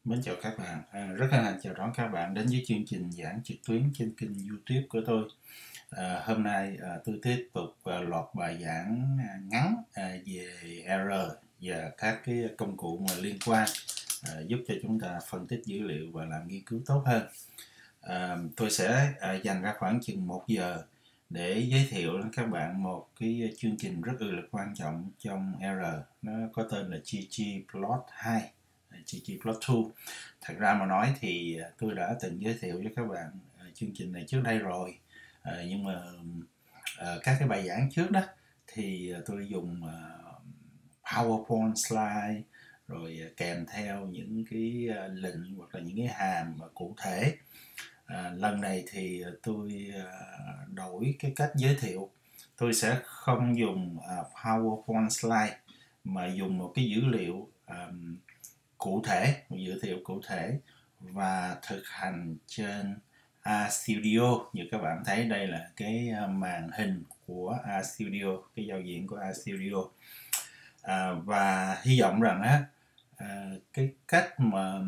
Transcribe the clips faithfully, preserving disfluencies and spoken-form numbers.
Mến chào các bạn, à, rất hân hạnh chào đón các bạn đến với chương trình giảng trực tuyến trên kênh YouTube của tôi. À, hôm nay à, tôi tiếp tục à, loạt bài giảng à, ngắn à, về R và các cái công cụ mà liên quan à, giúp cho chúng ta phân tích dữ liệu và làm nghiên cứu tốt hơn. À, tôi sẽ à, dành ra khoảng chừng một giờ để giới thiệu đến các bạn một cái chương trình rất là quan trọng trong R. Nó có tên là ggplot hai. ggplot hai. Thật ra mà nói thì tôi đã từng giới thiệu với các bạn chương trình này trước đây rồi, à, nhưng mà à, các cái bài giảng trước đó thì tôi dùng à, PowerPoint slide rồi kèm theo những cái lệnh hoặc là những cái hàm cụ thể. À, lần này thì tôi à, đổi cái cách giới thiệu. Tôi sẽ không dùng à, PowerPoint slide mà dùng một cái dữ liệu à, cụ thể, một dữ liệu cụ thể và thực hành trên RStudio. Như các bạn thấy đây là cái màn hình của RStudio, cái giao diện của RStudio. À, và hy vọng rằng á, à, cái cách mà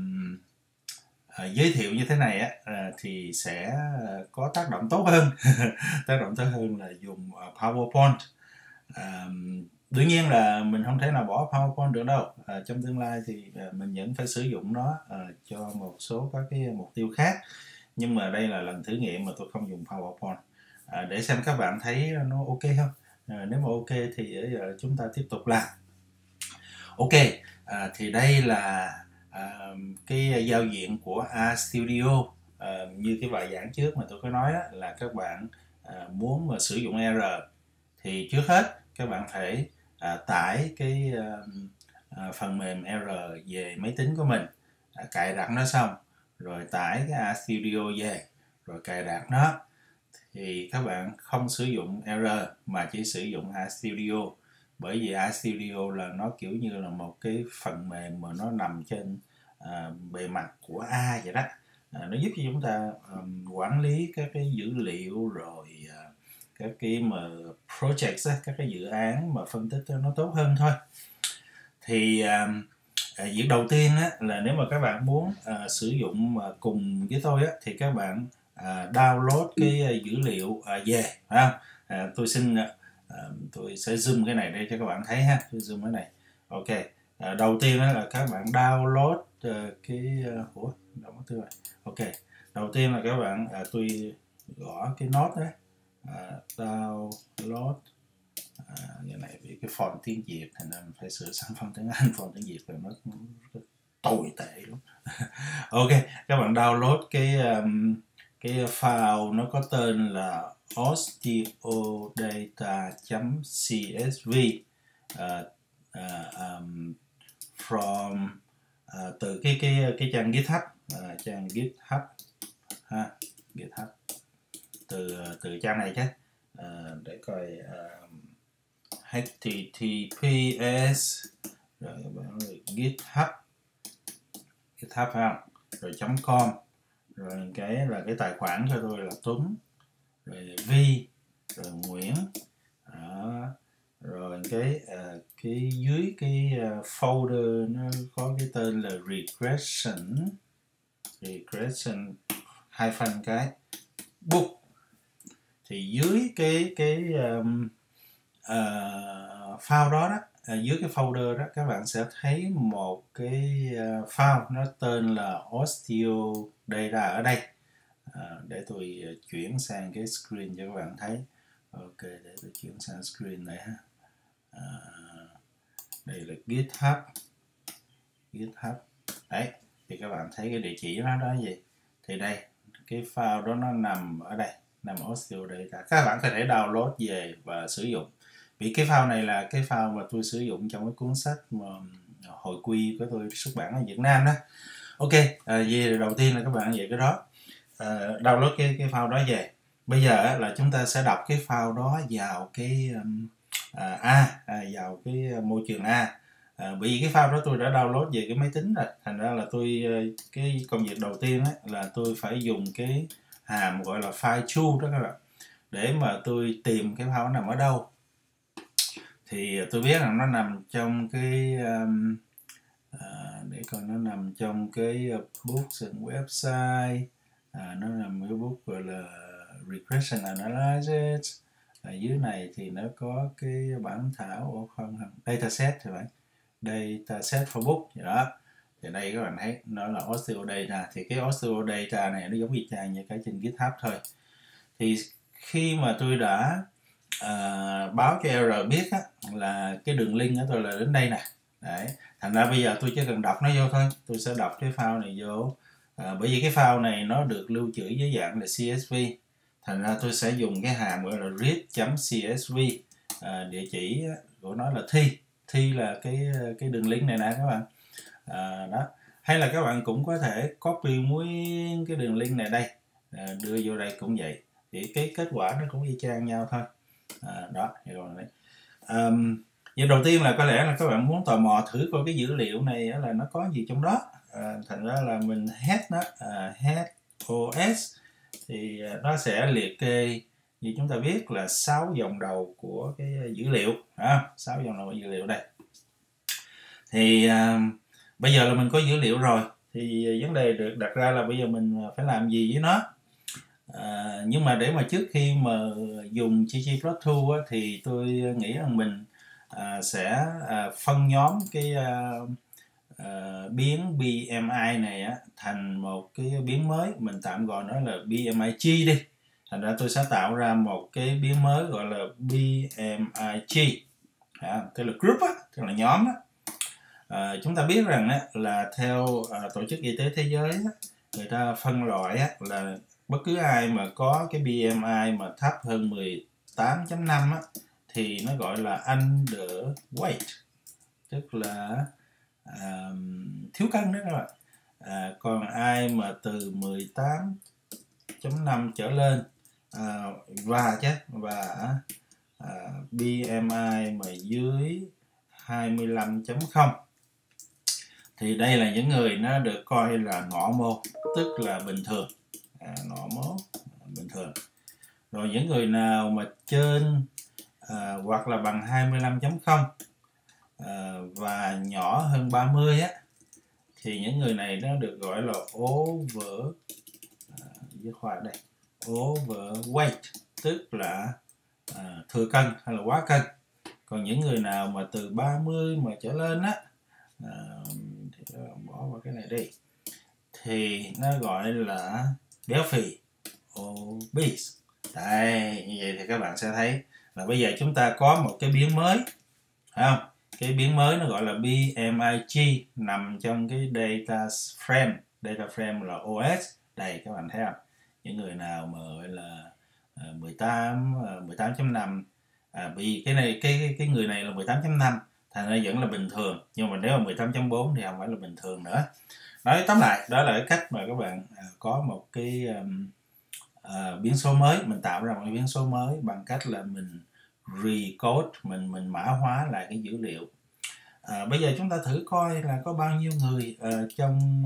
à, giới thiệu như thế này á, à, thì sẽ có tác động tốt hơn tác động tốt hơn là dùng PowerPoint. À, đương nhiên là mình không thể nào bỏ PowerPoint được đâu. À, trong tương lai thì à, mình vẫn phải sử dụng nó à, cho một số các cái mục tiêu khác, nhưng mà đây là lần thử nghiệm mà tôi không dùng PowerPoint, à, để xem các bạn thấy nó ok không. À, nếu mà ok thì giờ chúng ta tiếp tục làm. Ok, à, thì đây là à, cái giao diện của RStudio. À, như cái bài giảng trước mà tôi có nói đó, là các bạn à, muốn mà sử dụng R thì trước hết các bạn phải à, tải cái à, à, phần mềm R về máy tính của mình, à, cài đặt nó xong rồi tải cái RStudio về rồi cài đặt nó, thì các bạn không sử dụng R mà chỉ sử dụng RStudio, bởi vì RStudio là nó kiểu như là một cái phần mềm mà nó nằm trên à, bề mặt của A vậy đó. À, nó giúp cho chúng ta um, quản lý các cái dữ liệu rồi à, các cái mà projects, các cái dự án mà phân tích nó tốt hơn thôi. Thì à, việc đầu tiên á, là nếu mà các bạn muốn à, sử dụng mà cùng với tôi á, thì các bạn à, download cái dữ liệu à, về, phải không? À, tôi xin à, tôi sẽ zoom cái này để cho các bạn thấy ha. Tôi zoom cái này. Ok. À, đầu tiên á, là các bạn download à, cái uh, ủa đâu mất tiêu rồi. Ok. Đầu tiên là các bạn à, tôi gõ cái nốt đấy. À, download à, cái này vì cái font tiếng Việt thành nên phải sửa sang font tiếng Anh. Font tiếng Việt là nó rất tồi tệ luôn. Ok, các bạn download cái um, cái file nó có tên là osteodata.csv uh, uh, um, from uh, từ cái cái cái trang GitHub, uh, trang GitHub ha, GitHub từ từ trang này chứ. Uh, để coi uh, https rồi các bạn GitHub GitHub phải không, rồi .com, rồi cái là cái tài khoản cho tôi là Tuấn, rồi Vi, rồi Nguyễn đó. Rồi cái uh, cái dưới cái uh, folder nó có cái tên là regression regression hyphen cái book. Thì dưới cái cái um, uh, file đó đó, à, dưới cái folder đó các bạn sẽ thấy một cái uh, file nó tên là osteodata ở đây. À, để tôi uh, chuyển sang cái screen cho các bạn thấy. Ok, để tôi chuyển sang screen này ha. À, đây là GitHub GitHub đấy, thì các bạn thấy cái địa chỉ nó đó gì. Thì đây, cái file đó nó nằm ở đây, nằm osteodata. Các bạn có thể download về và sử dụng. Vì cái file này là cái file mà tôi sử dụng trong cái cuốn sách mà hồi quy của tôi xuất bản ở Việt Nam đó. Ok, à, về đầu tiên là các bạn về cái đó, à, download cái cái file đó về. Bây giờ là chúng ta sẽ đọc cái file đó vào cái um, à, A, à, vào cái môi trường A. À, bởi vì cái file đó tôi đã download về cái máy tính rồi, thành ra là tôi cái công việc đầu tiên á, là tôi phải dùng cái hàm gọi là file choose đó các bạn, để mà tôi tìm cái file nó nằm ở đâu. Thì tôi biết rằng nó nằm trong cái um, uh, để để coi nó nằm trong cái books and website. À, nó nằm cái book gọi là regression analysis. Ở dưới này thì nó có cái bản thảo ô không không dataset thì phải dataset for book vậy đó. Thì đây các bạn thấy nó là OsteoData, thì cái OsteoData này nó giống y chang như cái trên GitHub thôi. Thì khi mà tôi đã uh, báo cho error biết á, là cái đường link của tôi là đến đây nè. Đấy, thành ra bây giờ tôi chỉ cần đọc nó vô thôi. Tôi sẽ đọc cái file này vô. À, bởi vì cái file này nó được lưu trữ dưới dạng là xê ét vê, thành ra tôi sẽ dùng cái hàm gọi là read.csv. à, địa chỉ của nó là thi thi là cái cái đường link này nè các bạn. À, đó, hay là các bạn cũng có thể copy nguyên cái đường link này đây, à, đưa vô đây cũng vậy, thì cái kết quả nó cũng y chang nhau thôi. À, đó, rồi đấy. Um, vậy đầu tiên là có lẽ là các bạn muốn tò mò thử coi cái dữ liệu này là nó có gì trong đó. À, thành ra là mình head nó à, head o ét thì nó sẽ liệt kê như chúng ta biết là sáu dòng đầu của cái dữ liệu, à, sáu dòng đầu của dữ liệu đây. Thì à, bây giờ là mình có dữ liệu rồi, thì vấn đề được đặt ra là bây giờ mình phải làm gì với nó. À, nhưng mà để mà trước khi mà dùng ggplot2 á, thì tôi nghĩ rằng mình à, sẽ à, phân nhóm cái à, à, biến bê em i này á, thành một cái biến mới, mình tạm gọi nó là bê em i G đi. Thành ra tôi sẽ tạo ra một cái biến mới gọi là bê em i G, à, tức là group á, tức là nhóm á. À, chúng ta biết rằng á, là theo à, Tổ chức Y tế Thế giới á, người ta phân loại á, là bất cứ ai mà có cái bê em i mà thấp hơn mười tám chấm năm á, thì nó gọi là underweight, tức là à, thiếu cân đó các bạn. À, còn ai mà từ mười tám chấm năm trở lên à, và chứ và à, bê em i mà dưới hai mươi lăm chấm không thì đây là những người nó được coi là normal, tức là bình thường. À, normal, bình thường. Rồi những người nào mà trên à, hoặc là bằng hai mươi lăm chấm không à, và nhỏ hơn ba mươi á, thì những người này nó được gọi là over à, với khoa đây overweight, tức là à, thừa cân hay là quá cân. Còn những người nào mà từ ba mươi mà trở lên á, à, thì bỏ vào cái này đi, thì nó gọi là béo phì, obese. Đây, như vậy thì các bạn sẽ thấy là bây giờ chúng ta có một cái biến mới, phải không? Cái biến mới nó gọi là bê em i G, nằm trong cái data frame. Data frame là o ét. Đây các bạn thấy không? Những người nào mà gọi là mười tám chấm năm, à, vì cái này cái, cái cái người này là mười tám chấm năm, thành ra vẫn là bình thường, nhưng mà nếu mà mười tám chấm bốn thì không phải là bình thường nữa. Nói tóm lại, đó là cái cách mà các bạn à, có một cái um, à, biến số mới, mình tạo ra một cái biến số mới bằng cách là mình recode, mình mình mã hóa lại cái dữ liệu. À, bây giờ chúng ta thử coi là có bao nhiêu người uh, trong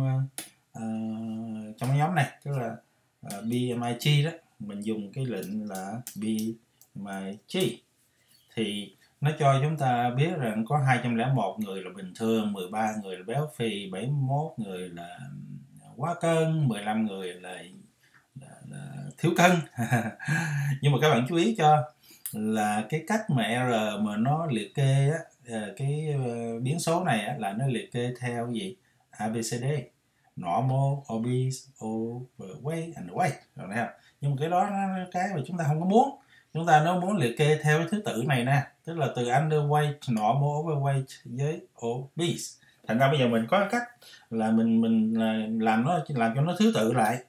uh, trong nhóm này, tức là uh, bê em i G đó, mình dùng cái lệnh là bê em i G thì nó cho chúng ta biết rằng có hai trăm lẻ một người là bình thường, mười ba người là béo phì, bảy mươi mốt người là quá cân, mười lăm người là, là, là thiếu cân. Nhưng mà các bạn chú ý cho là cái cách mà R mà nó liệt kê á, cái biến số này á, là nó liệt kê theo cái gì? a bê xê đê: normal, obese, overweight and weight. Rồi thấy không? Nhưng mà cái đó nó cái mà chúng ta không có muốn. Chúng ta nó muốn liệt kê theo cái thứ tự này nè, tức là từ underweight, normal, overweight với obese. Thành ra bây giờ mình có cách là mình mình làm nó làm cho nó thứ tự lại.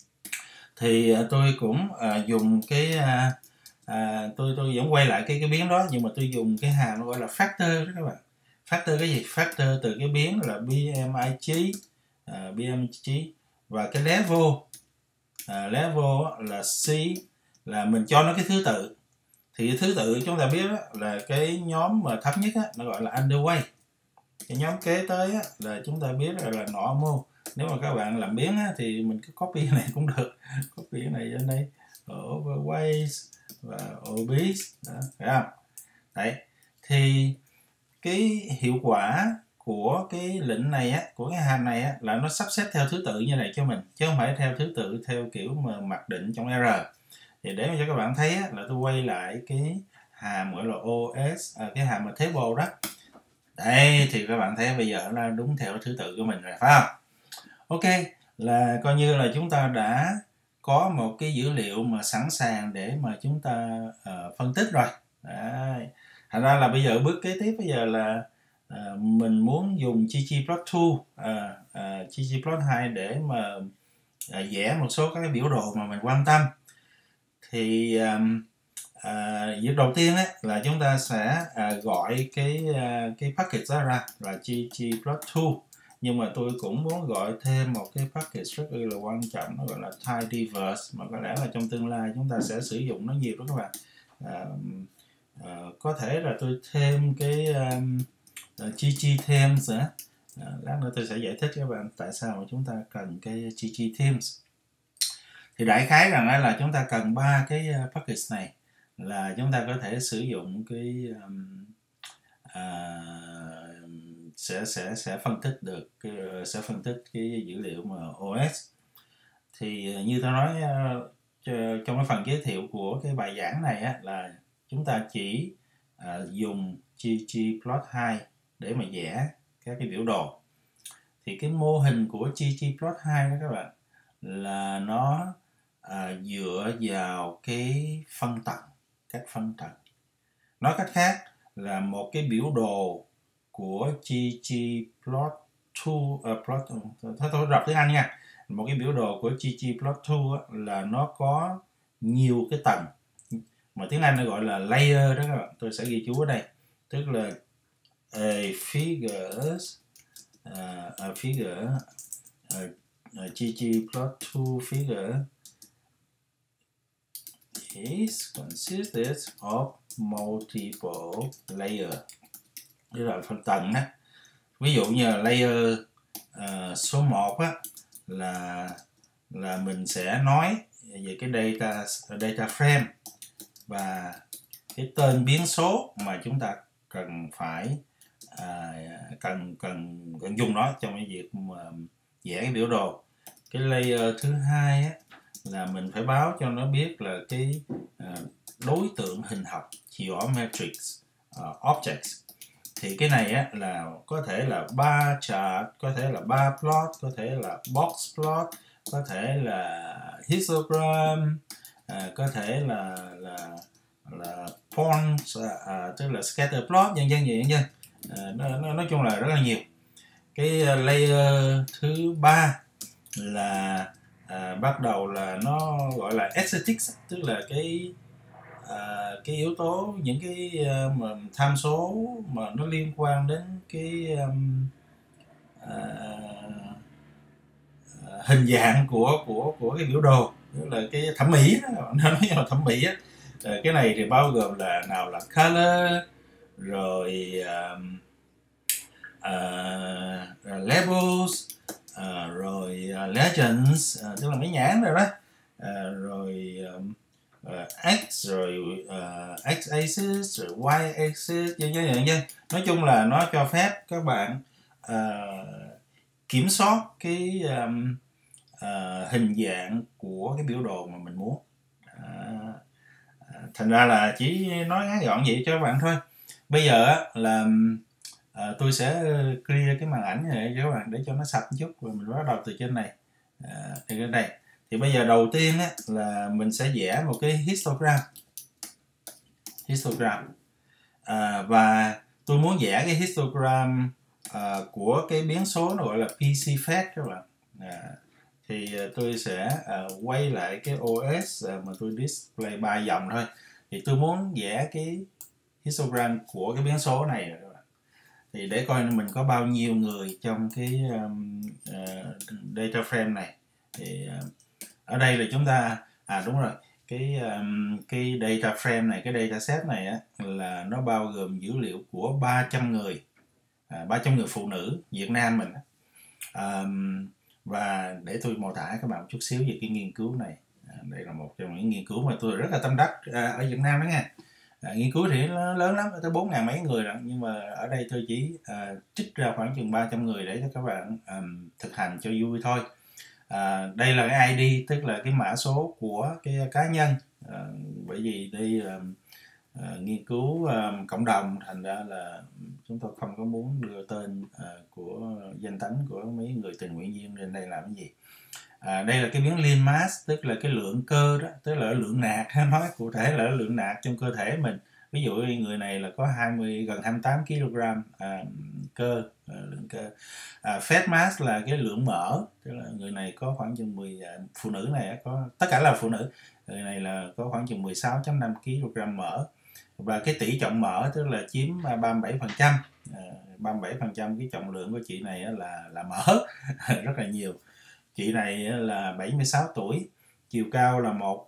Thì tôi cũng uh, dùng cái uh, À, tôi tôi vẫn quay lại cái cái biến đó, nhưng mà tôi dùng cái hàm nó gọi là factor đó các bạn. Factor cái gì? Factor từ cái biến là bê em i G, à, bê em i G và cái level, à, level là C, là mình cho nó cái thứ tự. Thì cái thứ tự chúng ta biết đó, là cái nhóm mà thấp nhất á, nó gọi là underweight. Cái nhóm kế tới á, là chúng ta biết là, là normal. Nếu mà các bạn làm biến á, thì mình cứ copy này cũng được, copy cái này lên đây, overweight và obese đó, phải không? Đấy, thì cái hiệu quả của cái lệnh này á, của cái hàm này á, là nó sắp xếp theo thứ tự như này cho mình, chứ không phải theo thứ tự theo kiểu mà mặc định trong R. Thì để cho các bạn thấy á, là tôi quay lại cái hàm gọi là ô ét, à, cái hàm mà table đó. Đây thì các bạn thấy bây giờ nó đúng theo thứ tự của mình rồi, phải không? Ok, là coi như là chúng ta đã có một cái dữ liệu mà sẵn sàng để mà chúng ta uh, phân tích rồi. Đấy. Thành ra là bây giờ bước kế tiếp bây giờ là uh, mình muốn dùng ggplot2, uh, uh, ggplot2 để mà uh, vẽ một số các cái biểu đồ mà mình quan tâm. Thì um, uh, việc đầu tiên ấy, là chúng ta sẽ uh, gọi cái uh, cái package đó ra là ggplot2. Nhưng mà tôi cũng muốn gọi thêm một cái package rất là quan trọng, nó gọi là tidyverse, mà có lẽ là trong tương lai chúng ta sẽ sử dụng nó nhiều đó các bạn. À, à, có thể là tôi thêm cái um, uh, ggthemes nữa. À, lát nữa tôi sẽ giải thích các bạn tại sao mà chúng ta cần cái ggthemes. Thì đại khái rằng là chúng ta cần ba cái package này là chúng ta có thể sử dụng cái um, uh, sẽ sẽ sẽ phân tích được sẽ phân tích cái dữ liệu mà ô ét. Thì như tôi nói uh, trong cái phần giới thiệu của cái bài giảng này á, là chúng ta chỉ uh, dùng ggplot2 để mà vẽ các cái biểu đồ. Thì cái mô hình của ggplot2 đó các bạn là nó uh, dựa vào cái phân tầng, các phân tầng. Nói cách khác là một cái biểu đồ của ggplot2, uh, plot, thôi tôi đọc tiếng Anh nha. Một cái biểu đồ của ggplot2 là nó có nhiều cái tầng, mà tiếng Anh nó gọi là layer đó các bạn. Tôi sẽ ghi chú ở đây, tức là a figures uh, a figure uh, uh, ggplot2 figure is consisted of multiple layer. Tức là phân tầng á. Ví dụ như là layer uh, số một á, là là mình sẽ nói về cái data data frame và cái tên biến số mà chúng ta cần phải à, cần cần cần dùng nó trong cái việc mà vẽ cái biểu đồ. Cái layer thứ hai á, là mình phải báo cho nó biết là cái uh, đối tượng hình học geometric uh, objects. Thì cái này á, là có thể là bar chart, có thể là bar plot, có thể là box plot, có thể là histogram, à, có thể là là là point, à, tức là scatter plot, nhân dân gì nhân à, nó, nó, nói chung là rất là nhiều. Cái layer thứ ba là à, bắt đầu là nó gọi là aesthetics, tức là cái à, cái yếu tố, những cái uh, mà tham số mà nó liên quan đến cái um, à, hình dạng của của của cái biểu đồ, tức là cái thẩm mỹ đó, nó nói là thẩm mỹ á. À, cái này thì bao gồm là nào là color, rồi um, uh, labels, uh, rồi uh, legends, uh, tức là mấy nhãn rồi đó, uh, rồi um, uh, x, rồi uh, x axis, rồi y axis, vân vân vân vân. Nói chung là nó cho phép các bạn uh, kiểm soát cái um, uh, hình dạng của cái biểu đồ mà mình muốn. Uh, thành ra là chỉ nói ngắn gọn vậy cho các bạn thôi. Bây giờ là uh, tôi sẽ clear cái màn ảnh này cho các bạn để cho nó sạch một chút, rồi mình bắt đầu từ trên này. Uh, từ trên đây thì bây giờ đầu tiên á, là mình sẽ vẽ một cái histogram histogram à, và tôi muốn vẽ cái histogram à, của cái biến số nó gọi là pê xê phét các bạn. À, thì tôi sẽ à, quay lại cái ô ét à, mà tôi display ba dòng thôi. Thì tôi muốn vẽ cái histogram của cái biến số này các bạn. Thì để coi mình có bao nhiêu người trong cái um, uh, data frame này. Thì uh, ở đây là chúng ta à đúng rồi, cái um, cái data frame này, cái data set này á, là nó bao gồm dữ liệu của ba trăm người, à, ba trăm người phụ nữ Việt Nam mình. Um, và để tôi mô tả các bạn một chút xíu về cái nghiên cứu này. À, đây là một trong những nghiên cứu mà tôi rất là tâm đắc à, ở Việt Nam đó nha. À, nghiên cứu thì nó lớn lắm, tới bốn ngàn mấy người rồi, nhưng mà ở đây tôi chỉ à, trích ra khoảng chừng ba trăm người để cho các bạn à, thực hành cho vui thôi. À, đây là cái i đê, tức là cái mã số của cái cá nhân, à, bởi vì đây à, à, nghiên cứu à, cộng đồng, thành ra là chúng tôi không có muốn đưa tên à, của danh tính của mấy người tình nguyện viên lên đây làm cái gì. À, đây là cái biến lean mass, tức là cái lượng cơ đó, tức là lượng nạc, nói cụ thể là lượng nạc trong cơ thể mình. Ví dụ người này là có hai mươi, gần hai mươi tám ki lô gam à, cơ, à, lượng cơ. À, fat mass là cái lượng mỡ, tức là người này có khoảng chừng mười, à, phụ nữ này có, tất cả là phụ nữ, người này là có khoảng chừng mười sáu phẩy năm ki lô gam mỡ. Và cái tỷ trọng mỡ tức là chiếm ba mươi bảy phần trăm, à, ba mươi bảy phần trăm cái trọng lượng của chị này là là mỡ, rất là nhiều. Chị này là bảy mươi sáu tuổi, chiều cao là một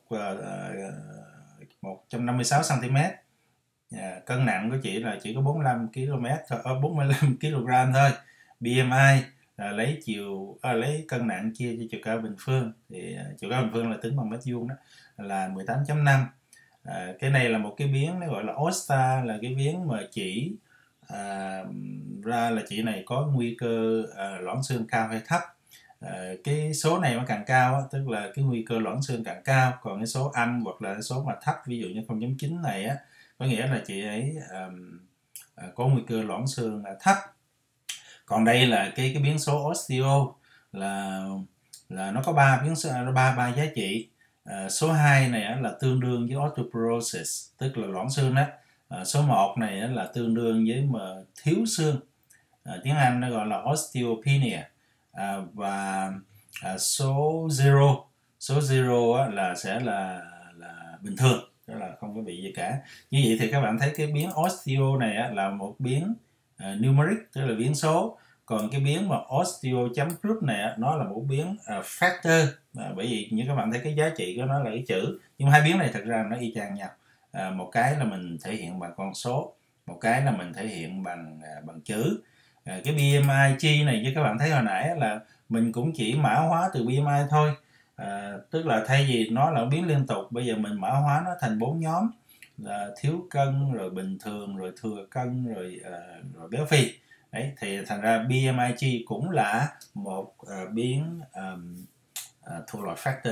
một trăm năm mươi sáu xăng ti mét, à, cân nặng của chị là chỉ có bốn mươi lăm ki lô gam thôi, bốn mươi lăm ki lô gam thôi. bê em i là lấy chiều à, lấy cân nặng chia cho chiều cao bình phương, thì à, chiều cao bình phương là tính bằng mét vuông đó, là mười tám phẩy năm. À, cái này là một cái biến nó gọi là Osta, là cái biến mà chỉ à, ra là chị này có nguy cơ à, loãng xương cao hay thấp. À, cái số này nó càng cao tức là cái nguy cơ loãng xương càng cao, còn cái số âm hoặc là cái số mà thấp, ví dụ như không chấm chín này á, có nghĩa là chị ấy um, à, có nguy cơ loãng xương là thấp. Còn đây là cái cái biến số osteo, là là nó có ba biến số, ba ba giá trị. À, số hai này á, là tương đương với osteoporosis, tức là loãng xương đó. À, số một này á, là tương đương với mà thiếu xương, à, tiếng Anh nó gọi là osteopenia. À, và à, số zero, số zero á, là sẽ là là bình thường, tức là không có bị gì cả. Như vậy thì các bạn thấy cái biến osteo này á, là một biến uh, numeric, tức là biến số. Còn cái biến mà osteo chấm group này á, nó là một biến uh, factor, à, bởi vì như các bạn thấy cái giá trị của nó là cái chữ, nhưng hai biến này thật ra nó y chang nhau. À, một cái là mình thể hiện bằng con số, một cái là mình thể hiện bằng uh, bằng chữ. À, cái bê em i chi này như các bạn thấy hồi nãy là mình cũng chỉ mã hóa từ bê em i thôi, à, tức là thay vì nó là biến liên tục, bây giờ mình mã hóa nó thành bốn nhóm là thiếu cân, rồi bình thường, rồi thừa cân, rồi, à, rồi béo phì. Đấy, thì thành ra bê em i chi cũng là một à, biến um, à, thuộc loại factor.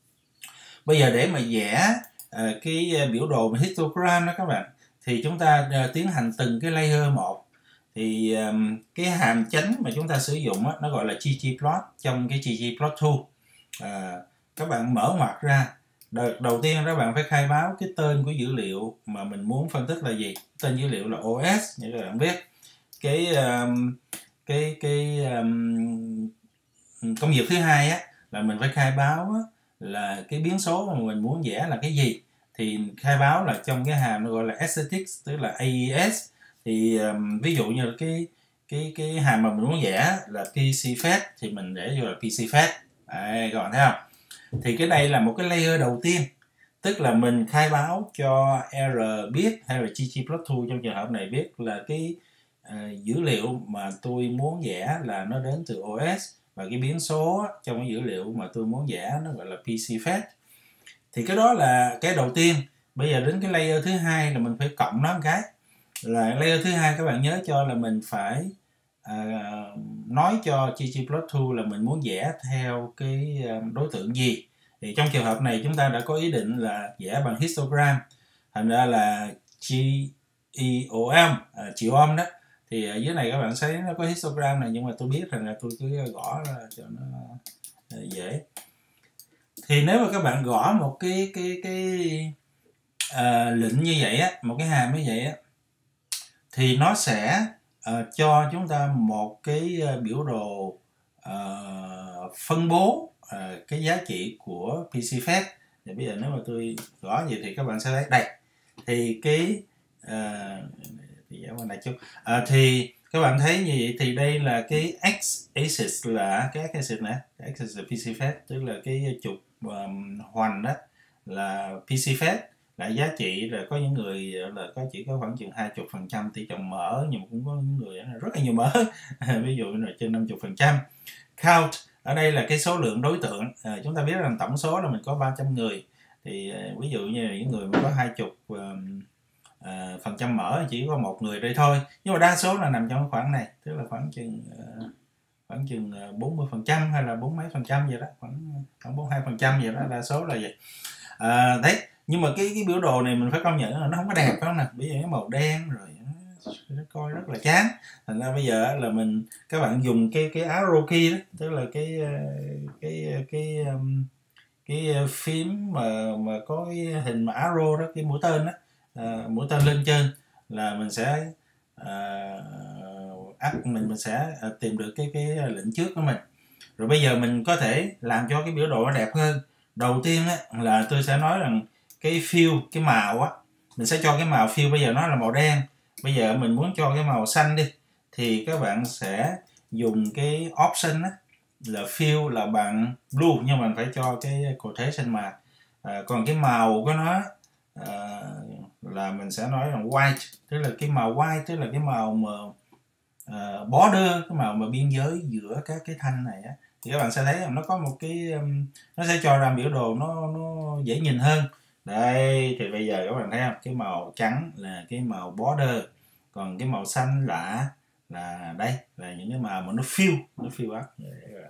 Bây giờ để mà vẽ à, cái biểu đồ histogram đó các bạn, thì chúng ta à, tiến hành từng cái layer một. Thì um, cái hàm chánh mà chúng ta sử dụng á, nó gọi là ggplot trong cái ggplot tool. À, các bạn mở ngoặc ra, đầu, đầu tiên các bạn phải khai báo cái tên của dữ liệu mà mình muốn phân tích là gì. Tên dữ liệu là o ét, như các bạn biết. Cái um, cái cái um, công việc thứ hai á, là mình phải khai báo á, là cái biến số mà mình muốn vẽ là cái gì. Thì khai báo là trong cái hàm nó gọi là aesthetics, tức là a e ét. Thì um, ví dụ như cái cái cái hàm mà mình muốn vẽ là pê xê Fat thì mình để vô là pê xê Fat. Đấy, các bạn thấy không? Thì cái đây là một cái layer đầu tiên, tức là mình khai báo cho R biết, hay là ggplot2 trong trường hợp này biết là cái uh, dữ liệu mà tôi muốn vẽ là nó đến từ o ét, và cái biến số trong cái dữ liệu mà tôi muốn vẽ nó gọi là pê xê Fat. Thì cái đó là cái đầu tiên. Bây giờ đến cái layer thứ hai là mình phải cộng nó một cái. Là layer thứ hai các bạn nhớ cho là mình phải à, nói cho ggplot2 là mình muốn vẽ theo cái đối tượng gì. Thì trong trường hợp này chúng ta đã có ý định là vẽ bằng histogram, thành ra là geom, à, geom đó. Thì ở dưới này các bạn thấy nó có histogram này, nhưng mà tôi biết rằng là tôi cứ gõ ra cho nó dễ. Thì nếu mà các bạn gõ một cái cái cái à, lệnh như vậy á, một cái hàm như vậy á, thì nó sẽ uh, cho chúng ta một cái uh, biểu đồ uh, phân bố uh, cái giá trị của pê xê Fat. Thì bây giờ nếu mà tôi gõ gì thì các bạn sẽ thấy đây. Thì cái uh, thì giảm qua này chút. Uh, thì các bạn thấy như vậy thì đây là cái x-axis, là cái x-axis này, cái x-axis là pê xê Fat, tức là cái trục um, hoành đó là pê xê Fat. Lại giá trị là có những người là có chỉ có khoảng chừng hai mươi phần trăm tỷ trọng mỡ, nhưng mà cũng có những người rất là nhiều mỡ, ví dụ là trên năm mươi phần trăm. Count ở đây là cái số lượng đối tượng. À, chúng ta biết rằng tổng số là mình có ba trăm người. Thì ví dụ như những người mà có hai mươi uh, phần trăm mỡ chỉ có một người đây thôi, nhưng mà đa số là nằm trong cái khoảng này, tức là khoảng chừng uh, khoảng chừng bốn mươi phần trăm hay là bốn mấy phần trăm vậy đó, khoảng khoảng bốn mươi hai phần trăm vậy đó, đa số là vậy. À, đấy, nhưng mà cái cái biểu đồ này mình phải công nhận là nó không có đẹp, phải không nè, bây giờ cái màu đen rồi nó coi rất là chán. Thành ra bây giờ là mình các bạn dùng cái cái arrow key đó, tức là cái cái cái cái, cái phím mà mà có cái hình mà arrow đó, cái mũi tên đó, à, mũi tên lên trên là mình sẽ à, mình mình sẽ tìm được cái cái lệnh trước của mình. Rồi bây giờ mình có thể làm cho cái biểu đồ nó đẹp hơn. Đầu tiên á, là tôi sẽ nói rằng cái fill, cái màu á, mình sẽ cho cái màu fill bây giờ nó là màu đen. Bây giờ mình muốn cho cái màu xanh đi, thì các bạn sẽ dùng cái option á, là fill là bằng blue, nhưng mà mình phải cho cái quotation mà. À, còn cái màu của nó à, là mình sẽ nói rằng white, tức là cái màu white, tức là cái màu mà uh, border, cái màu mà biên giới giữa các cái thanh này á, thì các bạn sẽ thấy nó có một cái um, nó sẽ cho ra biểu đồ nó nó dễ nhìn hơn. Đây thì bây giờ các bạn thấy không, cái màu trắng là cái màu border, còn cái màu xanh là là đây là những cái màu mà nó fill, nó fill up.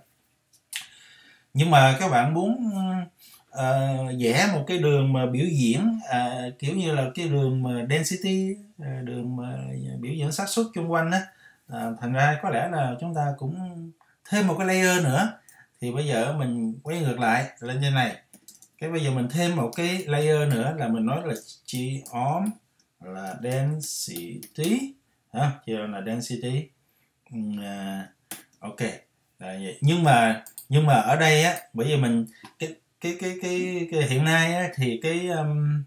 Nhưng mà các bạn muốn uh, vẽ một cái đường mà biểu diễn uh, kiểu như là cái đường mà density, uh, đường mà biểu diễn xác suất xung quanh á, uh, thành ra có lẽ là chúng ta cũng thêm một cái layer nữa. Thì bây giờ mình quay ngược lại lên trên này, cái bây giờ mình thêm một cái layer nữa là mình nói là geom là density, ha, geom là density. uh, ok là vậy. nhưng mà nhưng mà ở đây á, bởi vì mình cái cái cái cái, cái hiện nay á, thì cái um,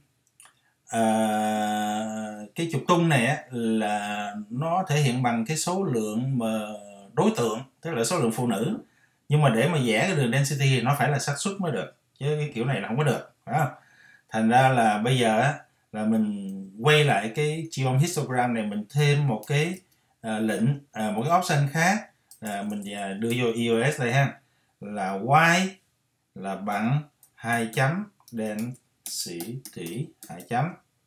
uh, cái trục tung này á, là nó thể hiện bằng cái số lượng mà đối tượng, tức là số lượng phụ nữ. Nhưng mà để mà vẽ cái đường density thì nó phải là xác suất mới được, chứ cái kiểu này là không có được, phải không? Thành ra là bây giờ á, là mình quay lại cái geom histogram này, mình thêm một cái uh, lệnh, uh, một cái option khác, uh, mình uh, đưa vô e o ét đây ha, là y là bằng hai chấm density hai chấm.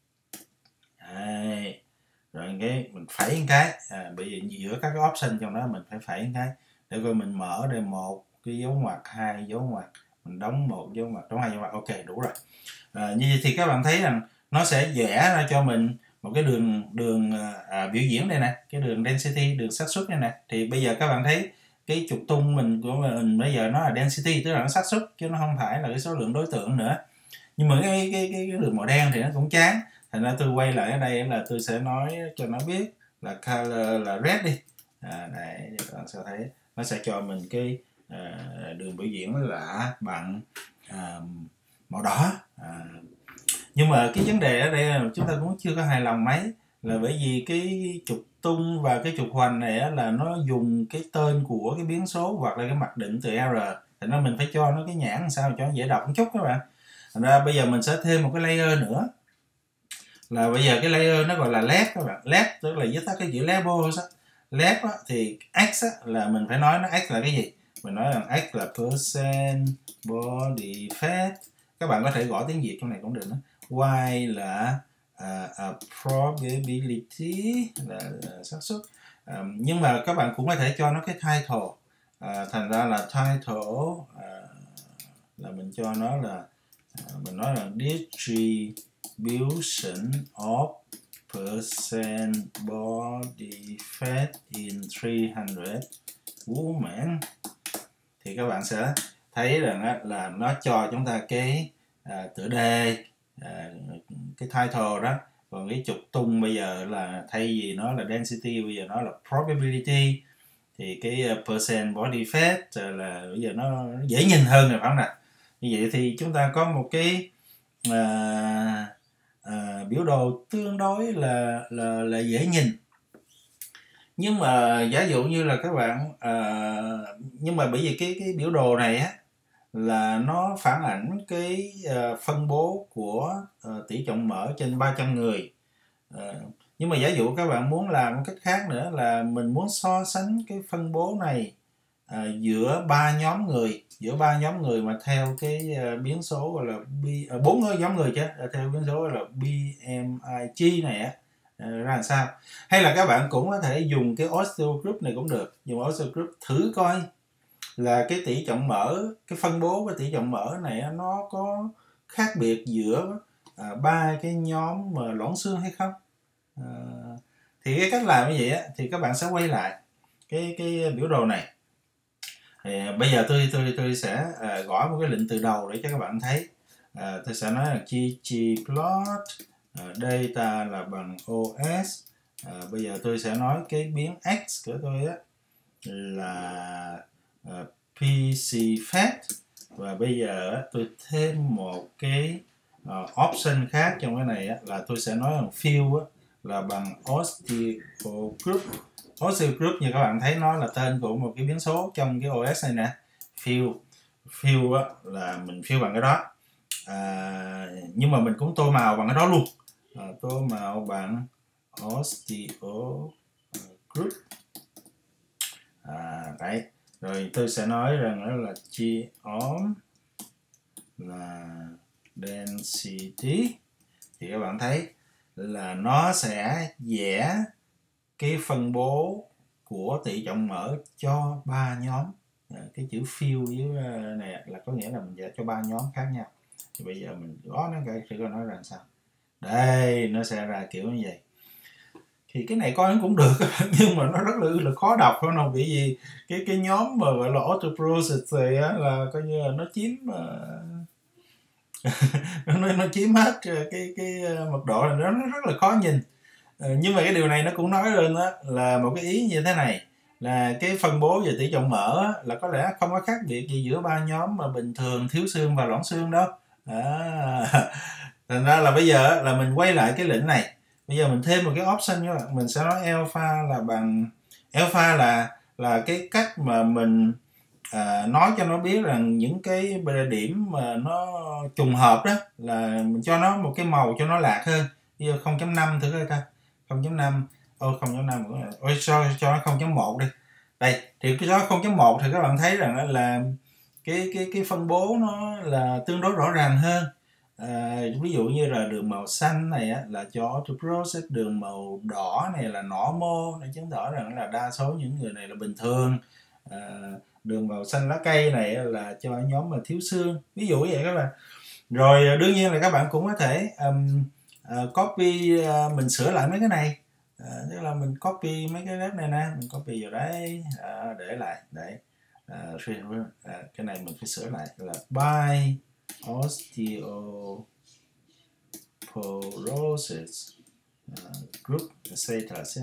Đây. Rồi cái mình phẩy một cái, à, bởi vì giữa các cái option trong đó mình phải phẩy một cái để coi mình mở đây một cái dấu ngoặc, hai dấu ngoặc, mình đóng một dấu ngoặc, đóng hai dấu ngoặc, ok đủ rồi. À, như vậy thì các bạn thấy rằng nó sẽ vẽ ra cho mình một cái đường đường à, biểu diễn đây nè, cái đường density, đường xác suất đây nè. Thì bây giờ các bạn thấy cái trục tung mình của mình bây giờ nó là density, tức là nó xác suất chứ nó không phải là cái số lượng đối tượng nữa. Nhưng mà cái cái cái, cái đường màu đen thì nó cũng chán. Thành ra tôi quay lại ở đây là tôi sẽ nói cho nó biết là color là red đi. À, đây các bạn sẽ thấy nó sẽ cho mình cái à, đường biểu diễn là bằng à, màu đỏ. À, nhưng mà cái vấn đề ở đây là chúng ta cũng chưa có hài lòng mấy, là bởi vì cái trục tung và cái trục hoành này là nó dùng cái tên của cái biến số hoặc là cái mặc định từ R, thì nó mình phải cho nó cái nhãn làm sao cho nó dễ đọc một chút các bạn. Thành ra bây giờ mình sẽ thêm một cái layer nữa, là bây giờ cái layer nó gọi là left các bạn. Left tức là viết tắt cái chữ labels á. Left á, thì x á, là mình phải nói nó x là cái gì, mình nói rằng x là percent body fat, các bạn có thể gõ tiếng Việt trong này cũng được đó. Y là uh, uh, probability là, là xác suất. Um, nhưng mà các bạn cũng có thể cho nó cái title, uh, thành ra là title uh, là mình cho nó là uh, mình nói là distribution of percent body fat in three hundred women. Thì các bạn sẽ thấy rằng là nó cho chúng ta cái à, tựa đề, à, cái title đó. Còn cái trục tung bây giờ là thay vì nó là density, bây giờ nó là probability. Thì cái percent body fat là bây giờ nó dễ nhìn hơn rồi phải không nào? Như vậy thì chúng ta có một cái à, à, biểu đồ tương đối là là là dễ nhìn. Nhưng mà giả dụ như là các bạn à, nhưng mà bởi vì cái cái biểu đồ này á là nó phản ảnh cái uh, phân bố của uh, tỷ trọng mỡ trên ba trăm người. Uh, nhưng mà giả dụ các bạn muốn làm một cách khác nữa, là mình muốn so sánh cái phân bố này à, giữa ba nhóm người giữa ba nhóm người mà theo cái uh, biến số gọi là bốn uh, nhóm người chứ theo biến số gọi là bê em i giê này á, uh, ra làm sao. Hay là các bạn cũng có thể dùng cái Osteo Group này cũng được, dùng Osteo Group thử coi là cái tỷ trọng mỡ, cái phân bố cái tỷ trọng mỡ này nó có khác biệt giữa à, ba cái nhóm mà loãng xương hay không. À, thì cái cách làm như vậy á, thì các bạn sẽ quay lại cái cái biểu đồ này. Thì bây giờ tôi tôi tôi sẽ à, gõ một cái lệnh từ đầu để cho các bạn thấy. À, tôi sẽ nói là ggplot à, data là bằng ô ét. À, bây giờ tôi sẽ nói cái biến x của tôi á là uh, pê xê Fed, và bây giờ tôi thêm một cái uh, option khác trong cái này là tôi sẽ nói rằng fill là bằng Osteo Group. Osteo Group như các bạn thấy nó là tên của một cái biến số trong cái ô ét này nè. Fill fill là mình fill bằng cái đó, à, nhưng mà mình cũng tô màu bằng cái đó luôn, à, tô màu bằng Osteo Group. À, đấy, rồi tôi sẽ nói rằng đó là geom là density, thì các bạn thấy là nó sẽ vẽ cái phân bố của tỷ trọng mỡ cho ba nhóm. À, cái chữ fill với này là có nghĩa là mình vẽ cho ba nhóm khác nhau. Thì bây giờ mình có nó cái sẽ có nói rằng sao, đây nó sẽ ra kiểu như vậy. Thì cái này coi nó cũng được nhưng mà nó rất là, là khó đọc phải không? Bởi vì cái cái nhóm mà gọi là autoprocess thì á, là coi như là nó chiếm nó, nó chiếm hết cái cái mật độ này, nó rất là khó nhìn. Nhưng mà cái điều này nó cũng nói lên đó là một cái ý như thế này, là cái phân bố về tỷ trọng mỡ là có lẽ không có khác biệt gì giữa ba nhóm mà bình thường, thiếu xương và loãng xương đâu. À, thành ra là bây giờ là mình quay lại cái lệnh này. Bây giờ mình thêm một cái option các bạn, mình sẽ nói alpha là bằng alpha là là cái cách mà mình à, nói cho nó biết rằng những cái điểm mà nó trùng hợp đó là mình cho nó một cái màu cho nó lạc hơn. Bây giờ không chấm năm thử coi ta, không chấm năm, ôi không chấm năm, ôi cho cho nó không chấm một đi. Đây thì cái đó không chấm một thì các bạn thấy rằng là cái cái cái phân bố nó là tương đối rõ ràng hơn. À, ví dụ như là đường màu xanh này á, là cho autoprocess, đường màu đỏ này là normal, nó chứng tỏ rằng là đa số những người này là bình thường. À, đường màu xanh lá cây này là cho nhóm mà thiếu xương, ví dụ vậy các bạn. Rồi đương nhiên là các bạn cũng có thể um, uh, copy, uh, mình sửa lại mấy cái này, uh, tức là mình copy mấy cái lớp này nè, mình copy vào đấy, uh, để lại để uh, uh, cái này mình phải sửa lại là by osteoporosis uh, group status.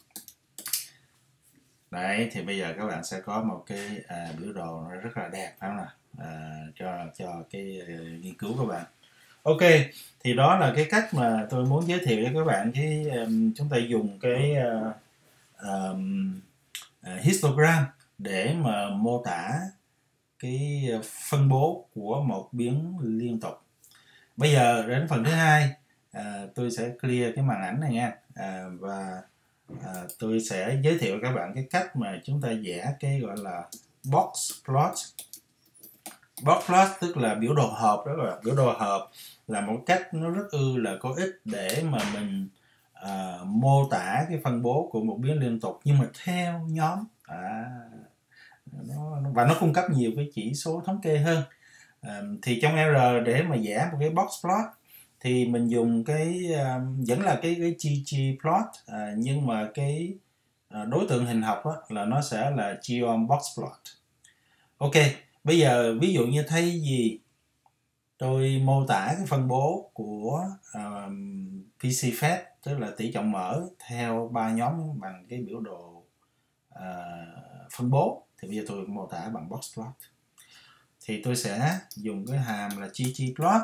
Đấy, thì bây giờ các bạn sẽ có một cái à, biểu đồ nó rất là đẹp phải không nào, à, cho cho cái uh, nghiên cứu của bạn. Ok, thì đó là cái cách mà tôi muốn giới thiệu cho các bạn, cái um, chúng ta dùng cái uh, um, uh, histogram để mà mô tả cái phân bố của một biến liên tục. Bây giờ đến phần thứ hai, à, tôi sẽ clear cái màn ảnh này nha, à, và à, tôi sẽ giới thiệu các bạn cái cách mà chúng ta vẽ cái gọi là box plot. Box plot tức là biểu đồ hộp, đó là biểu đồ hộp là một cách nó rất ư là có ích để mà mình à, mô tả cái phân bố của một biến liên tục nhưng mà theo nhóm. À, nó, và nó cung cấp nhiều cái chỉ số thống kê hơn. À, thì trong R để mà vẽ một cái box plot thì mình dùng cái uh, vẫn là cái cái ggplot, à, nhưng mà cái uh, đối tượng hình học đó, là nó sẽ là geom box plot. Ok, bây giờ ví dụ như thay vì tôi mô tả cái phân bố của uh, pê xê Fed, tức là tỷ trọng mỡ theo ba nhóm bằng cái biểu đồ uh, phân bố, thì bây giờ tôi mô tả bằng box plot. Thì tôi sẽ dùng cái hàm là ggplot,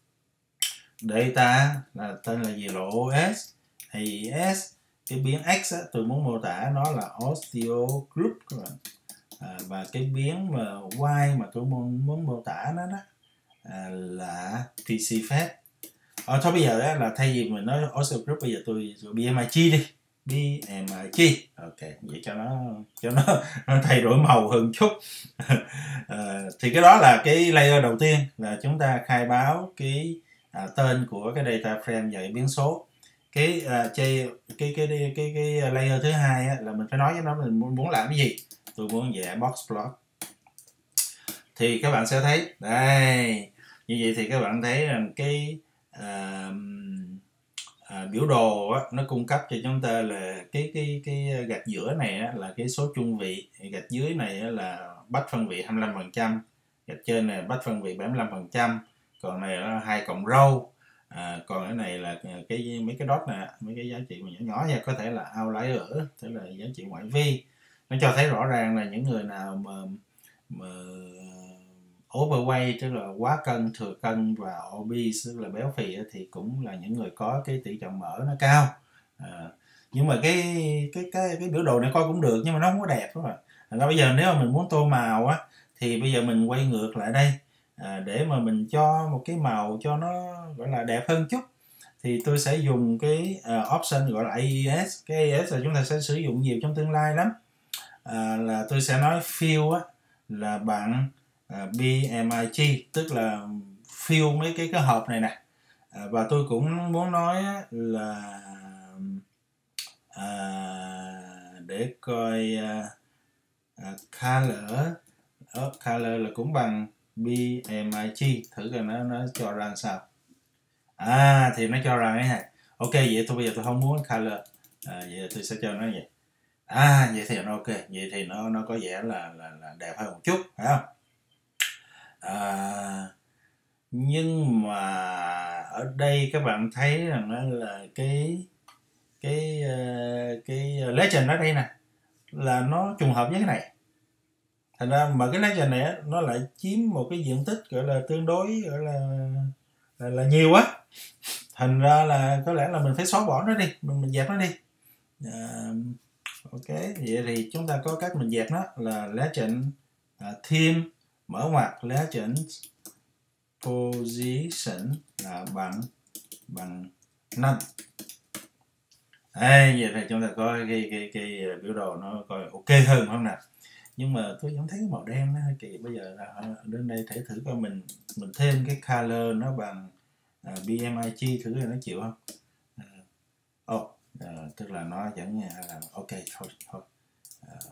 data là tên là gì, là ô ét, hay es, cái biến x á, tôi muốn mô tả nó là osteo group các bạn. À, và cái biến mà y mà tôi muốn, muốn mô tả nó đó à, là pê xê Fed. À, thôi bây giờ á, là thay vì mình nói osteo group, bây giờ tôi bê em i giê đi, bê em i giê. Ok, vậy cho nó cho nó, nó thay đổi màu hơn chút. À, thì cái đó là cái layer đầu tiên, là chúng ta khai báo cái à, tên của cái data frame và biến số. Cái à, cái, cái cái cái cái cái layer thứ hai á, là mình phải nói với nó mình muốn, muốn làm cái gì. Tôi muốn vẽ box plot. Thì các bạn sẽ thấy đây, như vậy thì các bạn thấy rằng cái à, à, biểu đồ á, nó cung cấp cho chúng ta là cái cái cái gạch giữa này á, là cái số chung vị, gạch dưới này á, là bách phân vị hai mươi lăm phần trăm, gạch trên này bách phân vị bảy mươi lăm phần trăm, còn này là hai cộng râu, à, còn cái này là cái mấy cái dot nè, mấy cái giá trị mà nhỏ nhỏ nha, có thể là outlier, tức là giá trị ngoại vi. Nó cho thấy rõ ràng là những người nào mà, mà overweight, tức là quá cân, thừa cân, và obese, tức là béo phì, thì cũng là những người có cái tỷ trọng mỡ nó cao. À, nhưng mà cái cái cái cái biểu đồ này coi cũng được, nhưng mà nó không có đẹp các bạn. À, bây giờ nếu mà mình muốn tô màu á, thì bây giờ mình quay ngược lại đây, à, để mà mình cho một cái màu cho nó gọi là đẹp hơn chút, thì tôi sẽ dùng cái uh, option gọi là a e ét. Cái a e ét là chúng ta sẽ sử dụng nhiều trong tương lai lắm. À, là tôi sẽ nói fill á, là bằng uh, bê em i giê, tức là fill mấy cái cái hộp này nè. À, và tôi cũng muốn nói á, là à, để coi uh, uh, color uh, color là cũng bằng bê em i giê, thử coi nó nó cho ra sao. À, thì nó cho ra cái này. Ok, vậy tôi bây giờ tôi không muốn color, à, vậy tôi sẽ cho nó vậy. À, vậy thì nó ok, vậy thì nó nó có vẻ là là, là đẹp hơn một chút, phải không? À, nhưng mà ở đây các bạn thấy rằng nó là cái cái cái legend ở đây nè, là nó trùng hợp với cái này. Thành ra mà cái legend này nó lại chiếm một cái diện tích gọi là tương đối gọi là là, là nhiều quá. Thành ra là có lẽ là mình phải xóa bỏ nó đi, mình mình dẹp nó đi. À, ok, vậy thì chúng ta có cách mình dẹp nó là legend uh, theme mở ngoặc legend position là bằng bằng none. Đây, vậy thì chúng ta có cái cái cái biểu đồ nó coi ok hơn không nào? Nhưng mà tôi vẫn thấy cái màu đen nó hơi kỳ. Bây giờ là đến đây thể thử coi mình mình thêm cái color nó bằng uh, bê em i giê, thử nó chịu không? Uh, oh, uh, tức là nó vẫn uh, ok thôi thôi. Uh,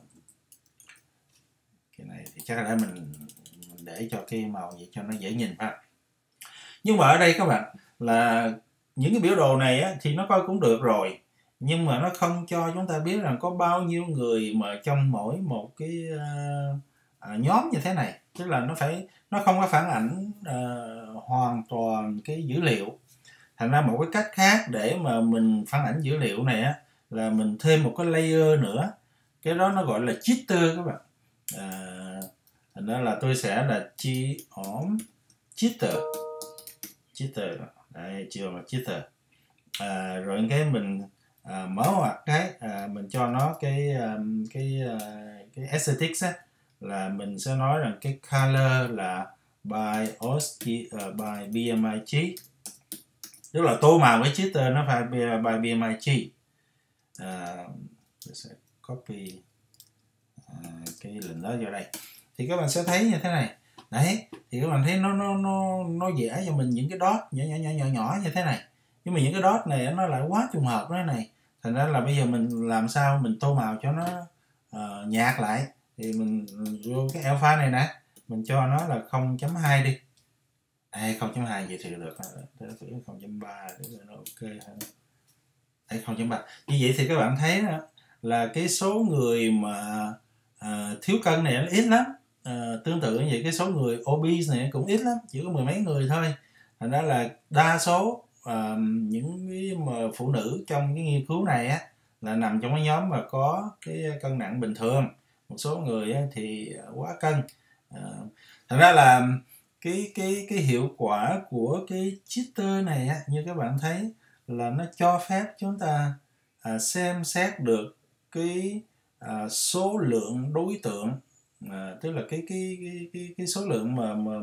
cái này thì chắc là mình, mình để cho cái màu vậy cho nó dễ nhìn phải. Nhưng mà ở đây các bạn là những cái biểu đồ này á, thì nó coi cũng được rồi, nhưng mà nó không cho chúng ta biết rằng có bao nhiêu người mà trong mỗi một cái uh, uh, nhóm như thế này, tức là nó phải nó không có phản ảnh uh, hoàn toàn cái dữ liệu. Thành ra một cái cách khác để mà mình phản ảnh dữ liệu này á, là mình thêm một cái layer nữa, cái đó nó gọi là jitter các bạn. À, thành ra là tôi sẽ là chi ổn jitter jitter đây, chiều là jitter. À, rồi cái mình à, mở ngoặc cái à, mình cho nó cái um, cái uh, cái aesthetics á, là mình sẽ nói rằng cái color là by osg uh, by bê em i giê, tức là tô màu với jitter nó phải by bê em i giê. À, tôi sẽ copy à, cái link đó vào đây, thì các bạn sẽ thấy như thế này. Đấy, thì các bạn thấy nó nó nó nó vẽ cho mình những cái dot nhỏ nhỏ nhỏ nhỏ nhỏ như thế này, nhưng mà những cái dot này nó lại quá trùng hợp với này. Thành ra là bây giờ mình làm sao mình tô màu cho nó uh, nhạt lại, thì mình vô cái alpha này nè, mình cho nó là không chấm hai đi. Đây, không chấm hai vậy thì được, để thử không chấm ba để nó ok hơn. Đây, không chấm ba. Như vậy thì các bạn thấy đó, là cái số người mà uh, thiếu cân này nó ít lắm. Uh, tương tự như vậy cái số người obese này cũng ít lắm, chỉ có mười mấy người thôi. Thành ra là đa số uh, những cái mà phụ nữ trong cái nghiên cứu này á, là nằm trong cái nhóm mà có cái cân nặng bình thường. Một số người á, thì quá cân. Uh, thành ra là cái cái cái hiệu quả của cái jitter này á, như các bạn thấy là nó cho phép chúng ta uh, xem xét được cái uh, số lượng đối tượng. À, tức là cái cái cái cái cái số lượng mà, mà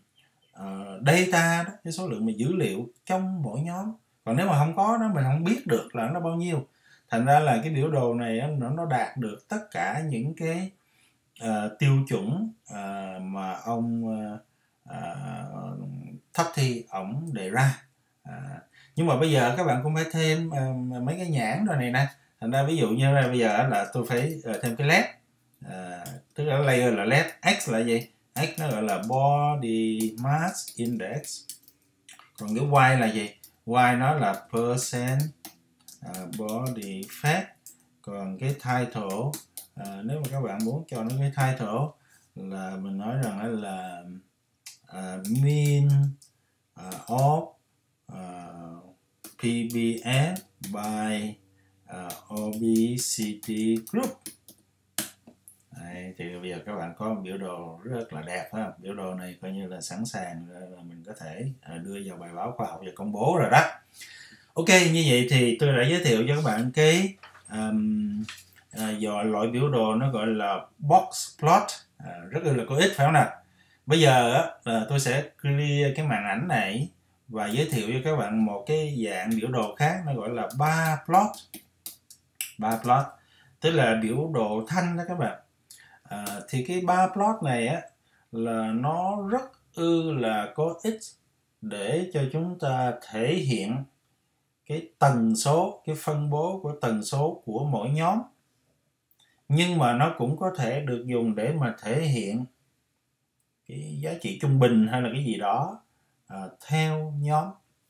uh, data đó, cái số lượng mà dữ liệu trong mỗi nhóm. Còn nếu mà không có đó, mình không biết được là nó bao nhiêu. Thành Thành ra là cái biểu đồ này nó, nó đạt được tất cả những cái uh, tiêu chuẩn uh, mà ông uh, uh, thấp thi ổng đề ra. uh, nhưng mà bây giờ các bạn cũng phải thêm uh, mấy cái nhãn rồi này nè. Thành ra ví dụ như là bây giờ là tôi phải uh, thêm cái led, uh, tức là layer là led. X là gì? X nó gọi là body mass index. Còn cái Y là gì? Y nó là percent uh, body fat. Còn cái title, uh, nếu mà các bạn muốn cho nó cái title là mình nói rằng là uh, mean uh, of uh, pê bê ét by uh, obesity group. Đấy, thì bây giờ các bạn có một biểu đồ rất là đẹp ha. Biểu đồ này coi như là sẵn sàng là mình có thể đưa vào bài báo khoa học và công bố rồi đó. Ok, như vậy thì tôi đã giới thiệu cho các bạn cái um, uh, loại biểu đồ nó gọi là box plot, uh, rất là có ích phải không nào? Bây giờ uh, tôi sẽ clear cái màn ảnh này và giới thiệu cho các bạn một cái dạng biểu đồ khác, nó gọi là bar plot. Bar plot tức là biểu đồ thanh đó các bạn. À, thì cái bar plot này á là nó rất ư là có ích để cho chúng ta thể hiện cái tần số, cái phân bố của tần số của mỗi nhóm, nhưng mà nó cũng có thể được dùng để mà thể hiện cái giá trị trung bình hay là cái gì đó à, theo nhóm.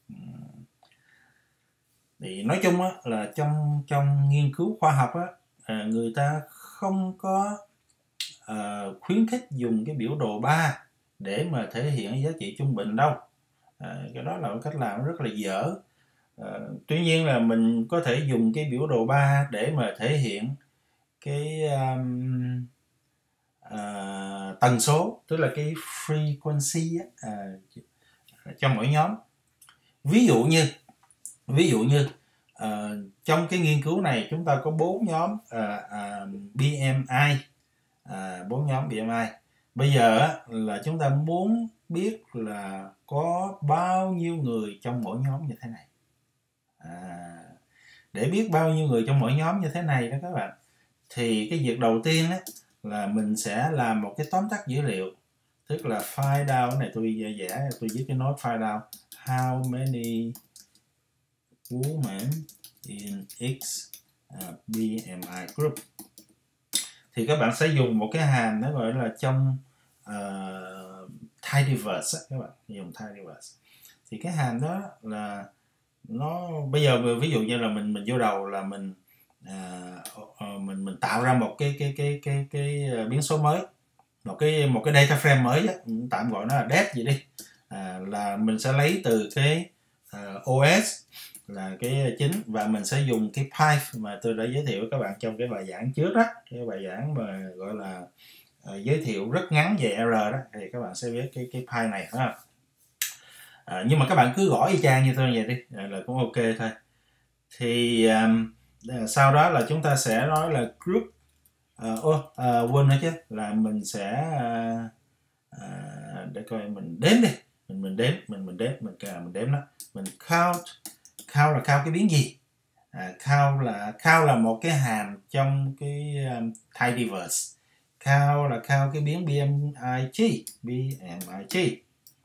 Thì nói chung á, là trong trong nghiên cứu khoa học á, à, người ta không có à, khuyến khích dùng cái biểu đồ ba để mà thể hiện giá trị trung bình đâu. À, cái đó là một cách làm rất là dở. À, tuy nhiên là mình có thể dùng cái biểu đồ ba để mà thể hiện cái um, uh, tần số, tức là cái frequency á, uh, trong mỗi nhóm. Ví dụ như ví dụ như uh, trong cái nghiên cứu này chúng ta có bốn nhóm uh, uh, bê em i, bốn uh, nhóm bê em i. Bây giờ uh, là chúng ta muốn biết là có bao nhiêu người trong mỗi nhóm như thế này. À, để biết bao nhiêu người trong mỗi nhóm như thế này đó các bạn, thì cái việc đầu tiên á, là mình sẽ làm một cái tóm tắt dữ liệu, tức là find out. Cái này tôi vẽ, tôi viết cái nốt find out how many women in X uh, bê em i group. Thì các bạn sẽ dùng một cái hàm nó gọi là trong uh, tidyverse các bạn, dùng tidyverse. Thì cái hàm đó là nó bây giờ ví dụ như là mình mình vô đầu là mình uh, mình mình tạo ra một cái cái cái cái cái biến số mới, một cái một cái data frame mới á, tạm gọi nó là det gì đi, à, là mình sẽ lấy từ cái uh, ô ét là cái chính, và mình sẽ dùng cái pipe mà tôi đã giới thiệu với các bạn trong cái bài giảng trước đó, cái bài giảng mà gọi là uh, giới thiệu rất ngắn về R đó, thì các bạn sẽ biết cái cái pipe này ha. À, nhưng mà các bạn cứ gõ y chang như tôi vậy đi là cũng ok thôi. Thì um, sau đó là chúng ta sẽ nói là group uh, oh, uh, quên nữa chứ, là mình sẽ uh, uh, để coi mình đếm đi, mình mình đếm mình mình đếm mình mình đếm đó, mình count. Count là count cái biến gì? À, count là count là một cái hàm trong cái um, tidyverse. Count là count cái biến bê em i giê, bê em i giê.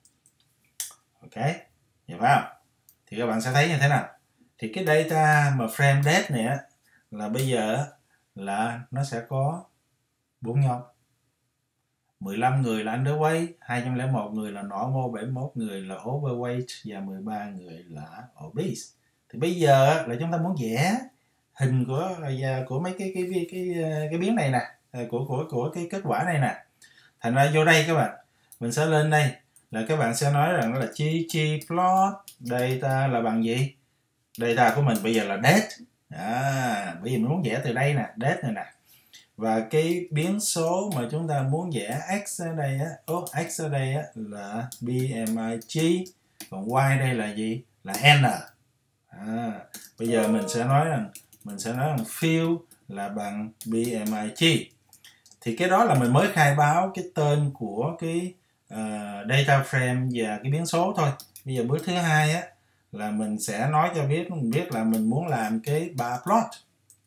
Ok, hiểu phải không? Thì các bạn sẽ thấy như thế nào? Thì cái data mà frame det này á, là bây giờ là nó sẽ có bốn nhóm. mười lăm người là underweight, hai trăm lẻ một người là normal, bảy mươi mốt người là overweight và mười ba người là obese. Thì bây giờ là chúng ta muốn vẽ hình của của mấy cái cái cái cái cái biến này nè, của của của cái kết quả này nè. Thành ra vô đây các bạn, mình sẽ lên đây là các bạn sẽ nói rằng là ggplot data là bằng gì? Data của mình bây giờ là det. À, bởi vì mình muốn vẽ từ đây nè, det này nè. Và cái biến số mà chúng ta muốn vẽ x ở đây á, oh, x ở đây á là bê em i giê, còn y đây là gì? Là n. À, bây giờ mình sẽ nói rằng mình sẽ nói rằng fill là bằng bê em i giê. Thì cái đó là mình mới khai báo cái tên của cái uh, data frame và cái biến số thôi. Bây giờ bước thứ hai á là mình sẽ nói cho biết mình biết là mình muốn làm cái bar plot.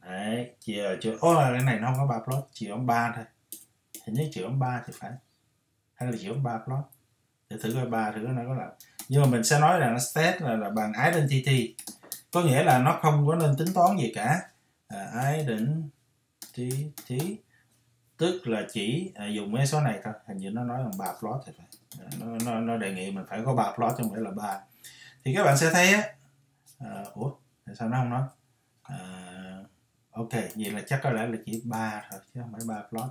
Đấy, chia chưa ô oh, cái này nó không có ba plot, chỉ có ba thôi, hình như chỉ có ba thì phải, hay là chỉ có ba plot, để thử coi ba thử nó có là, nhưng mà mình sẽ nói rằng state là, là bằng identity, có nghĩa là nó không có nên tính toán gì cả. À, identity tức là chỉ à, dùng mấy số này thôi, hình như nó nói bằng ba plot thì phải, nó, nó, nó đề nghị mình phải có ba plot chứ không phải là ba. Thì các bạn sẽ thấy á, à, ủa tại sao nó không nói, à, ok vậy là chắc có lẽ là chỉ ba thôi chứ không phải ba plot.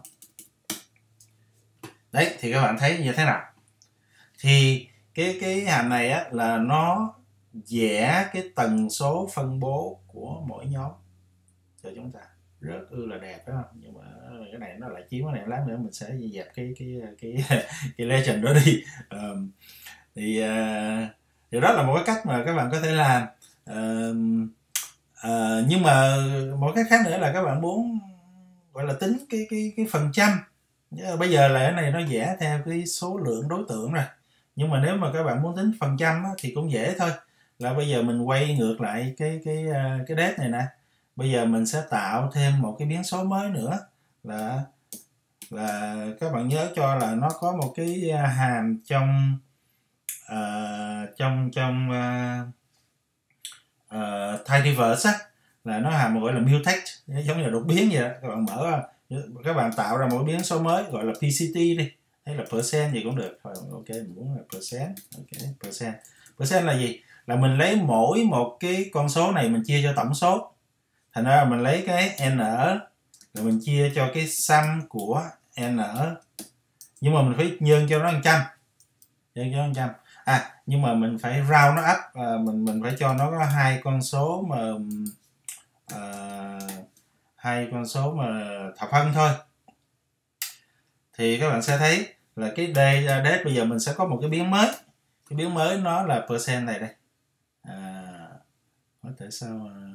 Đấy thì các bạn thấy như thế nào, thì cái cái hàm này á là nó vẽ cái tần số phân bố của mỗi nhóm cho chúng ta, rất ư là đẹp, phải không? Nhưng mà cái này nó lại chiếm cái này, lát nữa mình sẽ dẹp cái cái cái cái legend đó đi. Um, thì uh, thì đó là một cái cách mà các bạn có thể làm. Uh, uh, nhưng mà một cái khác nữa là các bạn muốn gọi là tính cái cái cái phần trăm. Bây giờ là cái này nó vẽ theo cái số lượng đối tượng rồi, nhưng mà nếu mà các bạn muốn tính phần trăm á, thì cũng dễ thôi, là bây giờ mình quay ngược lại cái cái cái date này nè, bây giờ mình sẽ tạo thêm một cái biến số mới nữa, là là các bạn nhớ cho là nó có một cái hàm trong uh, trong trong uh, uh, tidyverse á, là nó hàm gọi là mutex, giống như là đột biến vậy đó. Các bạn mở các bạn tạo ra một biến số mới gọi là pê xê tê đi, hay là percent gì cũng được. Thôi, ok mình muốn là percent, ok percent. Percent là gì? Là mình lấy mỗi một cái con số này mình chia cho tổng số, thành ra mình lấy cái n rồi mình chia cho cái sum của n, nhưng mà mình phải nhân cho nó một trăm, nhân cho nó một trăm. À nhưng mà mình phải round nó up, à, mình mình phải cho nó có hai con số mà à, hai con số mà thập phân thôi. Thì các bạn sẽ thấy là cái date bây giờ mình sẽ có một cái biến mới, cái biến mới nó là percent này đây. À, có thể sao mà...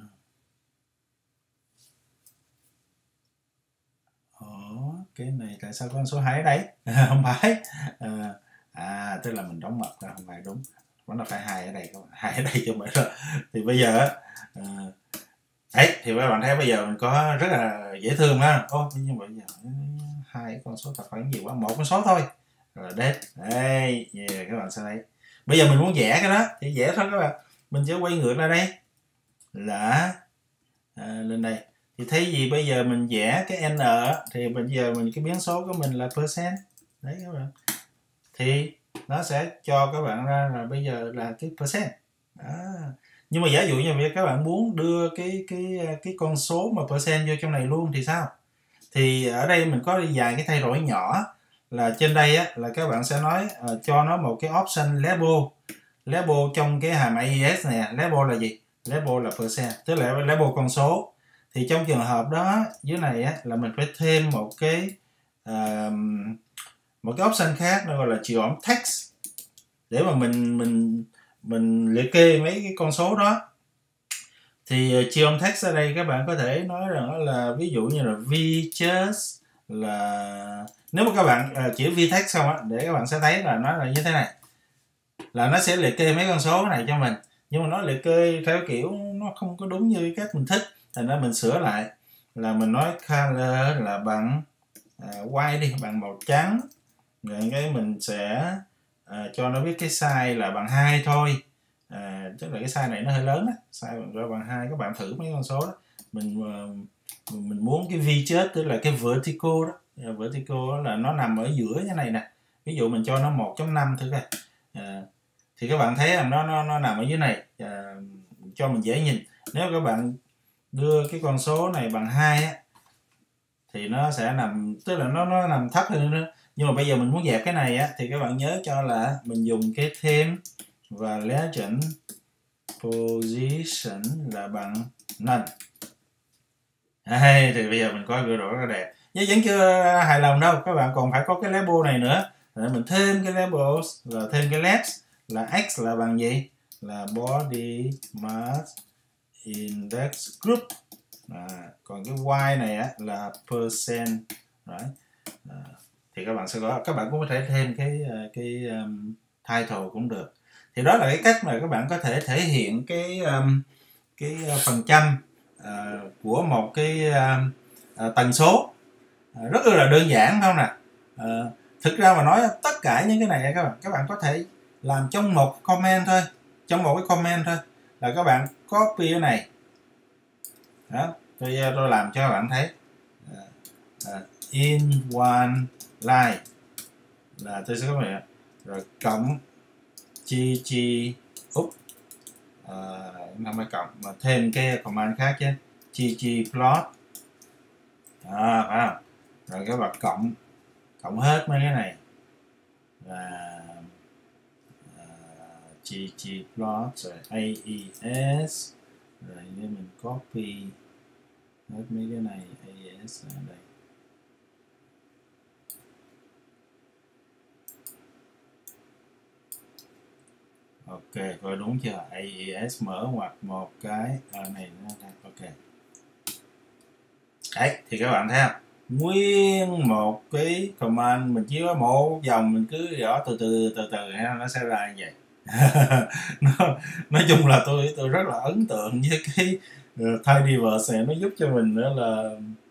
Ủa, cái này tại sao có con số hai ở đây? Không phải. À, à tức là mình đóng mật ra, không phải đúng. Nó là phải hai ở đây, không hai ở đây chứ không phải rồi. Thì bây giờ à, đấy thì các bạn thấy bây giờ mình có rất là dễ thương ha. Ô nhưng mà bây giờ hai con số thật phải gì quá, một con số thôi là date. Đây yeah, các bạn sẽ thấy bây giờ mình muốn vẽ cái đó thì dễ thôi các bạn, mình sẽ quay ngược ra đây là à, lên đây, thì thay vì bây giờ mình vẽ cái n thì bây giờ mình cái biến số của mình là percent đấy các bạn, thì nó sẽ cho các bạn ra là bây giờ là cái percent đó. Nhưng mà giả dụ như vậy các bạn muốn đưa cái cái cái con số mà percent vô trong này luôn thì sao? Thì ở đây mình có vài cái thay đổi nhỏ, là trên đây á, là các bạn sẽ nói uh, cho nó một cái option label, label trong cái hàm a e s này, label là gì? Label là percent, tức là label con số. Thì trong trường hợp đó dưới này á, là mình phải thêm một cái uh, một cái option khác, nó gọi là geom text, để mà mình mình mình liệt kê mấy cái con số đó. Thì geom text ở đây các bạn có thể nói rằng là ví dụ như là vjust, là nếu mà các bạn uh, chỉ vtext xong á, để các bạn sẽ thấy là nó là như thế này, là nó sẽ liệt kê mấy con số này cho mình, nhưng mà nó liệt kê theo kiểu nó không có đúng như cách mình thích, thành ra mình sửa lại, là mình nói color là bằng uh, white đi, bằng màu trắng, rồi cái mình sẽ uh, cho nó biết cái size là bằng hai thôi. À, tức là cái size này nó hơi lớn á, size bằng bằng hai, các bạn thử mấy con số đó, mình uh, mình muốn cái V-chớt tức là cái vertical đó, vertical đó là nó nằm ở giữa cái này nè, ví dụ mình cho nó một chấm năm thử coi, à, thì các bạn thấy là nó nó nó nằm ở dưới này, à, cho mình dễ nhìn. Nếu các bạn đưa cái con số này bằng hai á, thì nó sẽ nằm, tức là nó nó nằm thấp hơn nữa. Nhưng mà bây giờ mình muốn dẹp cái này á, thì các bạn nhớ cho là mình dùng cái thêm và legend position là bằng none. Hay thì bây giờ mình có biểu đồ rất là đẹp, nhưng vẫn chưa hài lòng đâu, các bạn còn phải có cái label này nữa. Để mình thêm cái label là thêm cái left là x là bằng gì, là body mass index group. À, còn cái y này á, là percent. Đấy. À, thì các bạn sẽ có, các bạn cũng có thể thêm cái cái um, title cũng được. Thì đó là cái cách mà các bạn có thể thể hiện cái um, cái phần trăm à, của một cái à, à, tần số à, rất là đơn giản không nè. À, thực ra mà nói tất cả những cái này các bạn các bạn có thể làm trong một comment thôi, trong một cái comment thôi là các bạn copy cái này đó, tôi tôi làm cho các bạn thấy uh, in one line là tôi sẽ có này rồi cộng chi chi úp không phải cộng mà thêm cái command khác chứ, chi chi plot à, phải không? Rồi các bạn cộng cộng hết mấy cái này và uh, chi chi plot rồi aes rồi để mình copy hết mấy cái này aes ở đây. Ok, coi đúng chưa? aes mở ngoặc một cái ở này nữa đây. Ok. Đấy, thì các bạn thấy không? Nguyên một cái command mình chỉ có một dòng, mình cứ gõ từ từ từ từ nó sẽ ra như vậy. nó, nói chung là tôi tôi rất là ấn tượng với cái uh, tidyverse này, nó giúp cho mình nữa là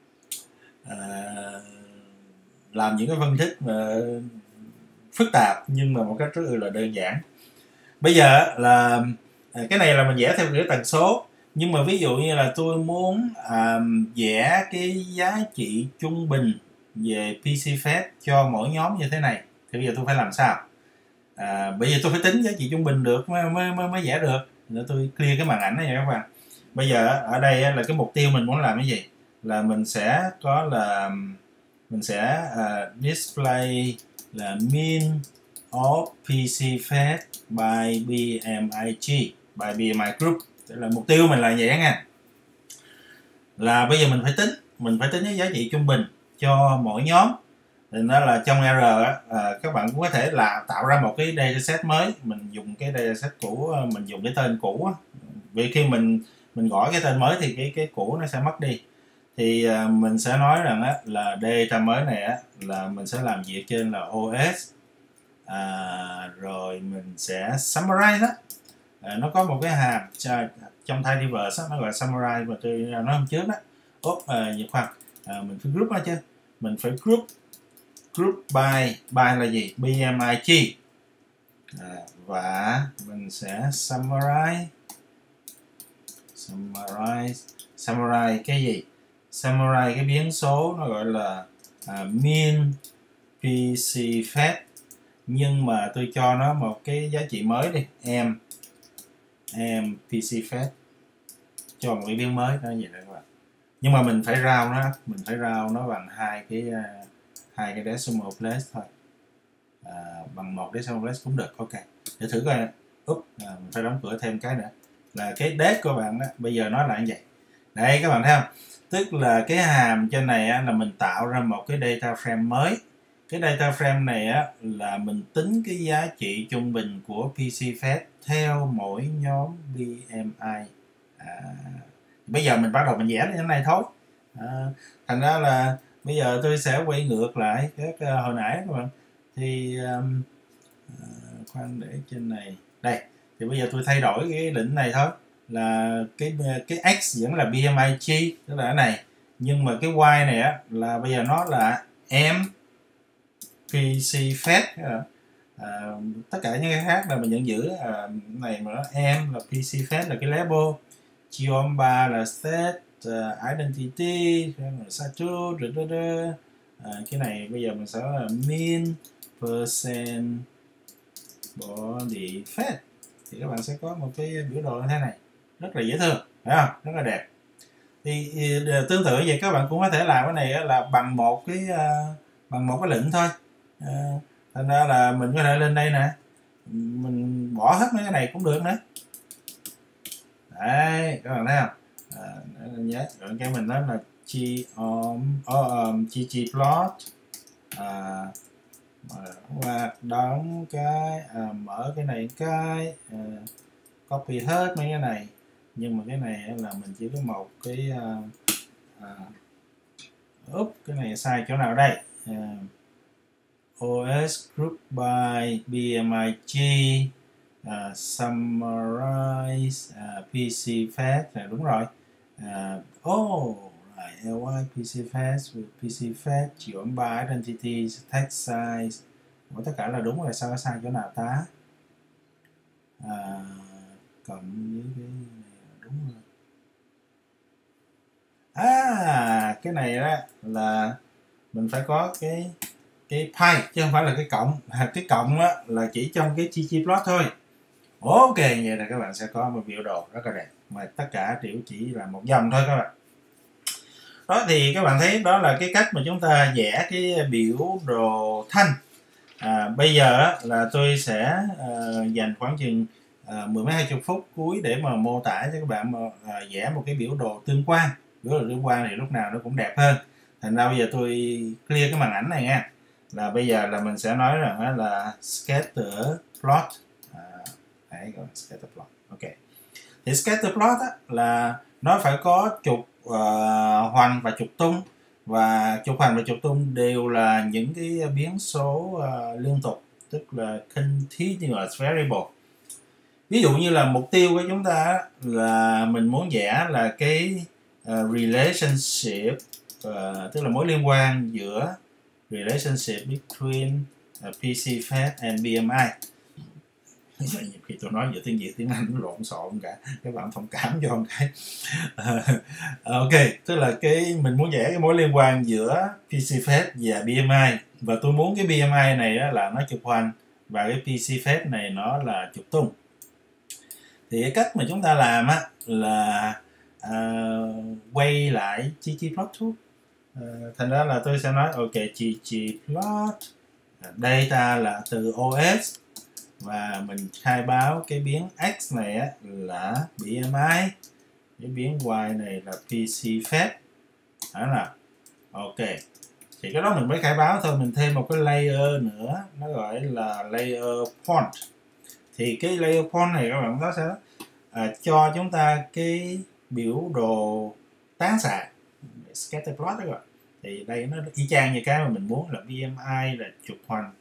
uh, làm những cái phân tích mà phức tạp nhưng mà một cách rất là đơn giản. Bây giờ là cái này là mình vẽ theo cái tần số, nhưng mà ví dụ như là tôi muốn à, vẽ cái giá trị trung bình về pê xê Fed cho mỗi nhóm như thế này thì bây giờ tôi phải làm sao? À, bây giờ tôi phải tính giá trị trung bình được mới mới mới, mới vẽ được. Để tôi clear cái màn ảnh này nha các bạn. Bây giờ ở đây là cái mục tiêu mình muốn làm cái gì? Là mình sẽ có là mình sẽ uh, display là mean of pê xê Fed by bê em i giê by bê em i group. Tức là mục tiêu mình là vậy nha, là bây giờ mình phải tính mình phải tính cái giá trị trung bình cho mỗi nhóm. Thì nó là trong R á, à, các bạn cũng có thể là tạo ra một cái dataset mới, mình dùng cái dataset cũ, mình dùng cái tên cũ á. Vì khi mình mình gõ cái tên mới thì cái cái cũ nó sẽ mất đi. Thì à, mình sẽ nói rằng á, là data mới này á, là mình sẽ làm việc trên là o ét, à, rồi mình sẽ summarize đó. À, nó có một cái hàm trong tidyverse nó gọi là summarize mà tôi nói hôm trước đó. Ốp à, nhiệt khoan à, mình phải group đó chứ, mình phải group group by by là gì? bê em i giê. À, và mình sẽ summarize summarize summarize cái gì? Summarize cái biến số nó gọi là à, mean pê xê Fed, nhưng mà tôi cho nó một cái giá trị mới đi, em em pê xê Fed, cho một cái biến mới đó vậy đó các bạn. Nhưng mà mình phải rao nó mình phải rao nó bằng hai cái uh, hai cái decimal place thôi, à, bằng một decimal place cũng được. Ok, để thử coi. Úp, à, mình phải đóng cửa thêm cái nữa là cái date của bạn đó, bây giờ nó là như vậy. Đây các bạn thấy không? Tức là cái hàm trên này á, là mình tạo ra một cái data frame mới. Cái data frame này á, là mình tính cái giá trị trung bình của pê xê Fed theo mỗi nhóm bê em i. À, bây giờ mình bắt đầu mình vẽ như thế này thôi. À, thành ra là bây giờ tôi sẽ quay ngược lại các uh, hồi nãy các bạn. Thì um, uh, khoan để trên này đây. Thì bây giờ tôi thay đổi cái lệnh này thôi, là cái cái x vẫn là bê em i giê, tức là cái này, nhưng mà cái y này á là bây giờ nó là em pê xê Fed. À, tất cả những cái khác là mình vẫn giữ à, này mà nó em là pê xê Fed là cái label, geom ba là state, uh, identity, status, à, cái này bây giờ mình sẽ là mean percent body fat, thì các bạn sẽ có một cái biểu đồ như thế này, rất là dễ thương, phải không? Rất là đẹp. Thì, thì tương tự vậy các bạn cũng có thể làm cái này là bằng một cái uh, bằng một cái lệnh thôi. Uh, thành ra là mình có thể lên đây nè, mình bỏ hết mấy cái này cũng được nữa. Đấy, các bạn thấy không? À, nhớ rồi cái mình nói là chi um, um, chi chi plot, à, và đóng cái à, mở cái này cái à, copy hết mấy cái này, nhưng mà cái này là mình chỉ có một cái à, à, úp, cái này sai chỗ nào đây? à, o ét group by bê em i giê, uh, summarize uh, pê xê Fed là đúng rồi. uh, oh right, ly pcfetch with pcfetch chịu ấm ba identity text size. Ủa, tất cả là đúng rồi, sao sai chỗ nào ta? À, cộng với cái này là đúng rồi. À, cái này đó là mình phải có cái cái pi chứ không phải là cái cộng. Cái cộng á là chỉ trong cái ggplot thôi. Ok, vậy là các bạn sẽ có một biểu đồ rất là đẹp, mà tất cả đều chỉ là một dòng thôi các bạn. Đó thì các bạn thấy đó là cái cách mà chúng ta vẽ cái biểu đồ thanh. À, bây giờ là tôi sẽ uh, dành khoảng chừng uh, mười mấy hai chục phút cuối để mà mô tả cho các bạn mà, uh, vẽ một cái biểu đồ tương quan. Biểu đồ tương quan thì lúc nào nó cũng đẹp hơn. Thành ra bây giờ tôi clear cái màn ảnh này nha. Là bây giờ là mình sẽ nói rằng là scatter plot. À, đấy, gọi là scatter plot. Ok. Thì scatter plot á, là nó phải có trục uh, hoành và trục tung, và trục hoành và trục tung đều là những cái biến số uh, liên tục, tức là continuous variable. Ví dụ như là mục tiêu của chúng ta là mình muốn vẽ là cái uh, relationship, uh, tức là mối liên quan giữa relationship between uh, pcfetch and bmi. Nhiều khi tôi nói giữa tiếng Việt tiếng Anh nó lộn xộn cả, các bạn thông cảm cho một cái. Ok, tức là cái mình muốn vẽ cái mối liên quan giữa pcfetch và bmi, và tôi muốn cái bmi này á, là nó trục hoành và cái pcfetch này nó là trục tung. Thì cái cách mà chúng ta làm á là uh, quay lại ggplot tool. Uh, thành ra là tôi sẽ nói ok, ggplot data là từ os, và mình khai báo cái biến x này á, là bmi, cái biến y này là pcfetch. Đó là ok, thì cái đó mình mới khai báo thôi. Mình thêm một cái layer nữa, nó gọi là layer point. Thì cái layer point này các bạn có sẽ à, cho chúng ta cái biểu đồ tán xạ, scatter plot đó rồi. Thì đây nó y chang như cái mà mình muốn, là bmi là trục hoành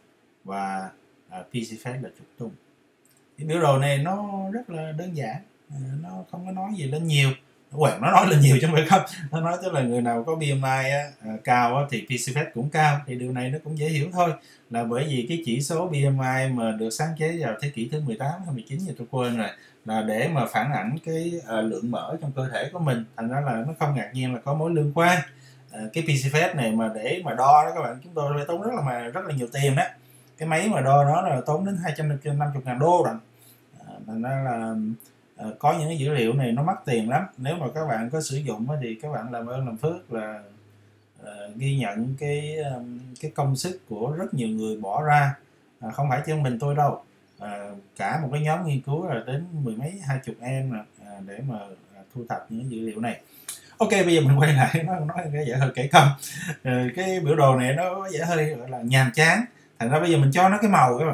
và uh, pcfetch là trục tung. Cái biểu đồ này nó rất là đơn giản, nó không có nói gì lên nhiều. Well, nó nói lên nhiều chứ không phải không. Nó nói tức là người nào có bmi á, uh, cao á, thì pcfetch cũng cao. Thì điều này nó cũng dễ hiểu thôi, là bởi vì cái chỉ số bmi mà được sáng chế vào thế kỷ thứ mười tám hay mười chín thì tôi quên rồi, là để mà phản ảnh cái uh, lượng mỡ trong cơ thể của mình. Thành ra là nó không ngạc nhiên là có mối liên quan. Uh, cái pcfetch này mà để mà đo đó các bạn, chúng tôi phải tốn rất là mà rất là nhiều tiền đó. Cái máy mà đo đó là tốn đến hai trăm năm mươi ngàn đô rồi. À, thành ra là à, có những cái dữ liệu này nó mắc tiền lắm. Nếu mà các bạn có sử dụng thì các bạn làm ơn làm phước là à, ghi nhận cái cái công sức của rất nhiều người bỏ ra, à, không phải chỉ mình tôi đâu, à, cả một cái nhóm nghiên cứu là đến mười mấy hai chục em à, để mà à, thu thập những dữ liệu này. Ok, bây giờ mình quay lại nó nói cái vẻ hơi kể công. À, cái biểu đồ này nó có vẻ hơi gọi là nhàm chán. Thành ra bây giờ mình cho nó cái màu các bạn.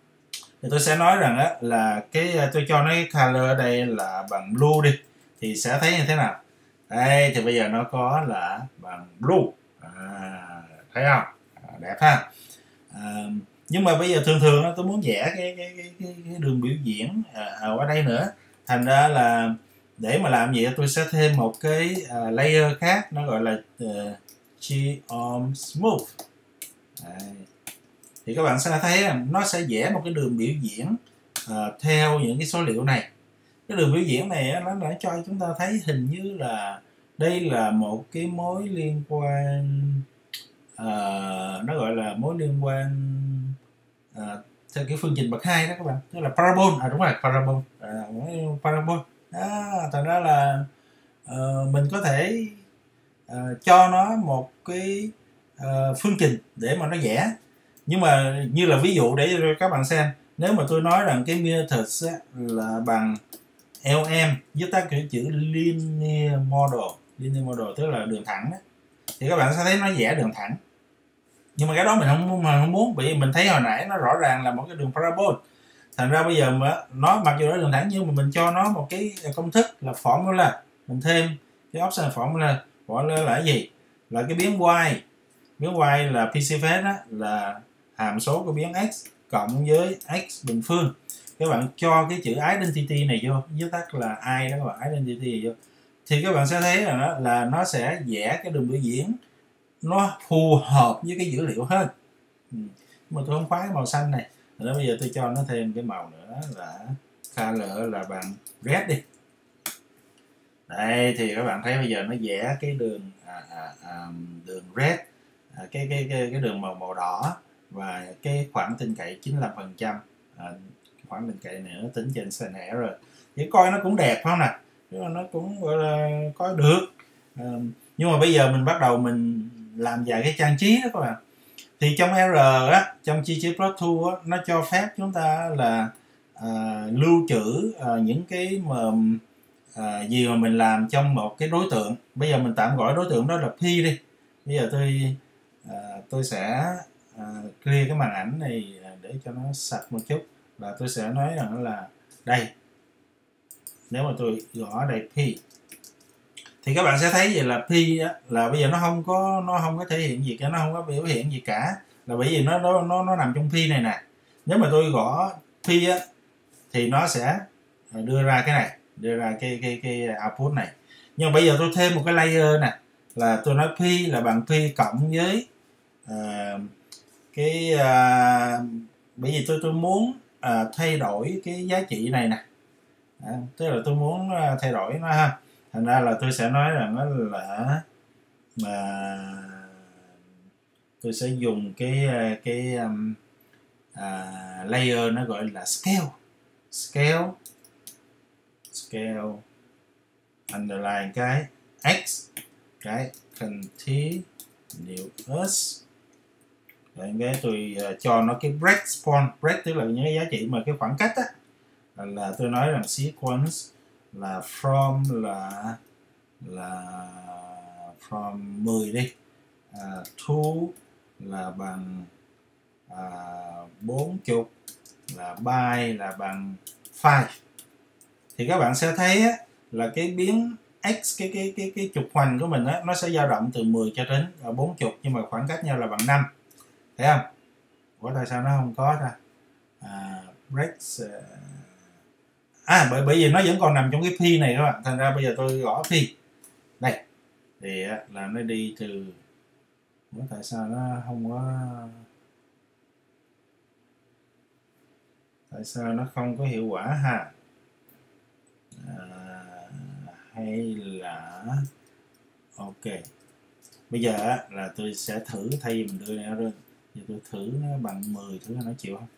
Thì tôi sẽ nói rằng á, là cái tôi cho nó cái color ở đây là bằng blue đi, thì sẽ thấy như thế nào. Đây thì bây giờ nó có là bằng blue, à, thấy không, à, đẹp ha. À, nhưng mà bây giờ thường thường đó, tôi muốn vẽ cái cái, cái, cái, cái đường biểu diễn à, ở đây nữa. Thành ra là để mà làm gì tôi sẽ thêm một cái uh, layer khác, nó gọi là uh, geom smooth. Đây. Thì các bạn sẽ thấy nó sẽ vẽ một cái đường biểu diễn uh, theo những cái số liệu này. Cái đường biểu diễn này nó đã cho chúng ta thấy hình như là đây là một cái mối liên quan, uh, nó gọi là mối liên quan uh, theo cái phương trình bậc hai đó các bạn, tức là parabol. À đúng rồi, parabol, à, parabol. À, thành ra là uh, mình có thể uh, cho nó một cái uh, phương trình để mà nó vẽ. Nhưng mà như là ví dụ để cho các bạn xem, nếu mà tôi nói rằng cái methods là bằng lm viết tắt cái chữ linear model, linear model tức là đường thẳng đó, thì các bạn sẽ thấy nó vẽ đường thẳng. Nhưng mà cái đó mình không mà không muốn, bởi vì mình thấy hồi nãy nó rõ ràng là một cái đường parabol. Thành ra bây giờ mà nó mặc dù nó đường thẳng, nhưng mà mình cho nó một cái công thức là formula, mình thêm cái option formula. Formula là cái gì? Là cái biến y, biến y là pcfetch đó, là hàm số của biến x cộng với x bình phương. Các bạn cho cái chữ identity này vô, viết tắt là i đó các bạn, identity này vô, thì các bạn sẽ thấy là nó, là nó sẽ vẽ cái đường biểu diễn nó phù hợp với cái dữ liệu hơn. Ừ. Nhưng mà tôi không khoái màu xanh này, đó bây giờ tôi cho nó thêm cái màu nữa là color là bằng red đi. Đây thì các bạn thấy bây giờ nó vẽ cái đường à, à, à, đường red, à, cái, cái cái cái đường màu màu đỏ và cái khoảng tin cậy chín mươi lăm phần trăm. À, khoảng tin cậy này nó tính trên sne rồi, thì coi nó cũng đẹp phải không nè, nhưng mà nó cũng gọi là coi được. À, nhưng mà bây giờ mình bắt đầu mình làm vài cái trang trí đó các bạn. Thì trong R á, trong chi tiết Plot Tool á, nó cho phép chúng ta là à, lưu trữ à, những cái mà à, gì mà mình làm trong một cái đối tượng. Bây giờ mình tạm gọi đối tượng đó là P đi. Bây giờ tôi à, tôi sẽ à, clear cái màn ảnh này để cho nó sạch một chút, và tôi sẽ nói rằng là đây, nếu mà tôi gõ ở đây P thì các bạn sẽ thấy vậy là P á, là bây giờ nó không có nó không có thể hiện gì cả, nó không có biểu hiện gì cả, là bởi vì nó nó nó, nó nằm trong P này nè. Nếu mà tôi gõ P á, thì nó sẽ đưa ra cái này, đưa ra cái cái cái output này. Nhưng mà bây giờ tôi thêm một cái layer nè, là tôi nói P là bằng P cộng với uh, cái uh, bởi vì tôi tôi muốn uh, thay đổi cái giá trị này nè, à, tức là tôi muốn uh, thay đổi nó ha. Thành ra là tôi sẽ nói rằng nó là mà tôi sẽ dùng cái cái um, uh, layer nó gọi là scale scale scale underline cái x cái continuous, rồi cái tôi uh, cho nó cái breakpoint, break tức là những cái giá trị mà cái khoảng cách á, là, là tôi nói rằng sequence là from là là from mười đi, uh, two là bằng uh, bốn mươi, là by là bằng five. Thì các bạn sẽ thấy á, là cái biến x cái cái cái cái trục hoành của mình á, nó sẽ dao động từ mười cho đến bốn mươi, nhưng mà khoảng cách nhau là bằng năm, thấy không? Ủa tại sao nó không có ta? À, breaks uh... à bởi bởi vì nó vẫn còn nằm trong cái P này các bạn, thành ra bây giờ tôi gõ P đây thì á, là nó đi từ, ủa tại sao nó không có, tại sao nó không có hiệu quả ha? À, hay là ok, bây giờ là tôi sẽ thử, thay vì mình đưa nó lên thì tôi thử nó bằng mười, thử nó chịu không?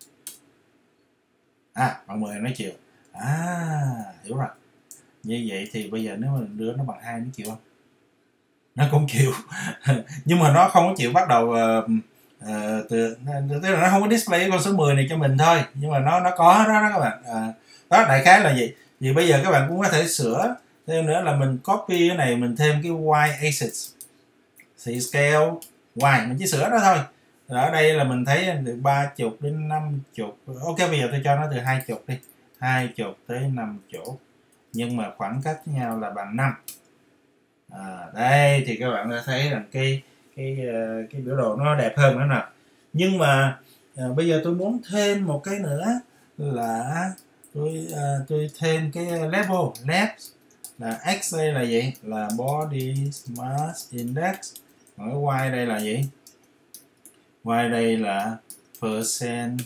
À bằng mười nó chịu, à hiểu rồi. Như vậy thì bây giờ nếu mà đưa nó bằng hai nó chịu không? Nó cũng chịu nhưng mà nó không có chịu bắt đầu uh, uh, từ, tức là nó không có display con số mười này cho mình thôi, nhưng mà nó nó có đó, đó các bạn. À, đó đại khái là gì, vì bây giờ các bạn cũng có thể sửa thêm nữa là mình copy cái này, mình thêm cái y axis thì scale y, mình chỉ sửa đó thôi. Rồi ở đây là mình thấy từ ba mươi đến năm mươi, ok bây giờ tôi cho nó từ hai mươi đi, hai mươi tới năm mươi, nhưng mà khoảng cách nhau là bằng năm. À, đây thì các bạn đã thấy rằng cái cái cái biểu đồ nó đẹp hơn nữa nè. Nhưng mà à, bây giờ tôi muốn thêm một cái nữa là tôi à, tôi thêm cái level left là x đây là gì, là body mass index, còn cái y đây là gì, y đây là percent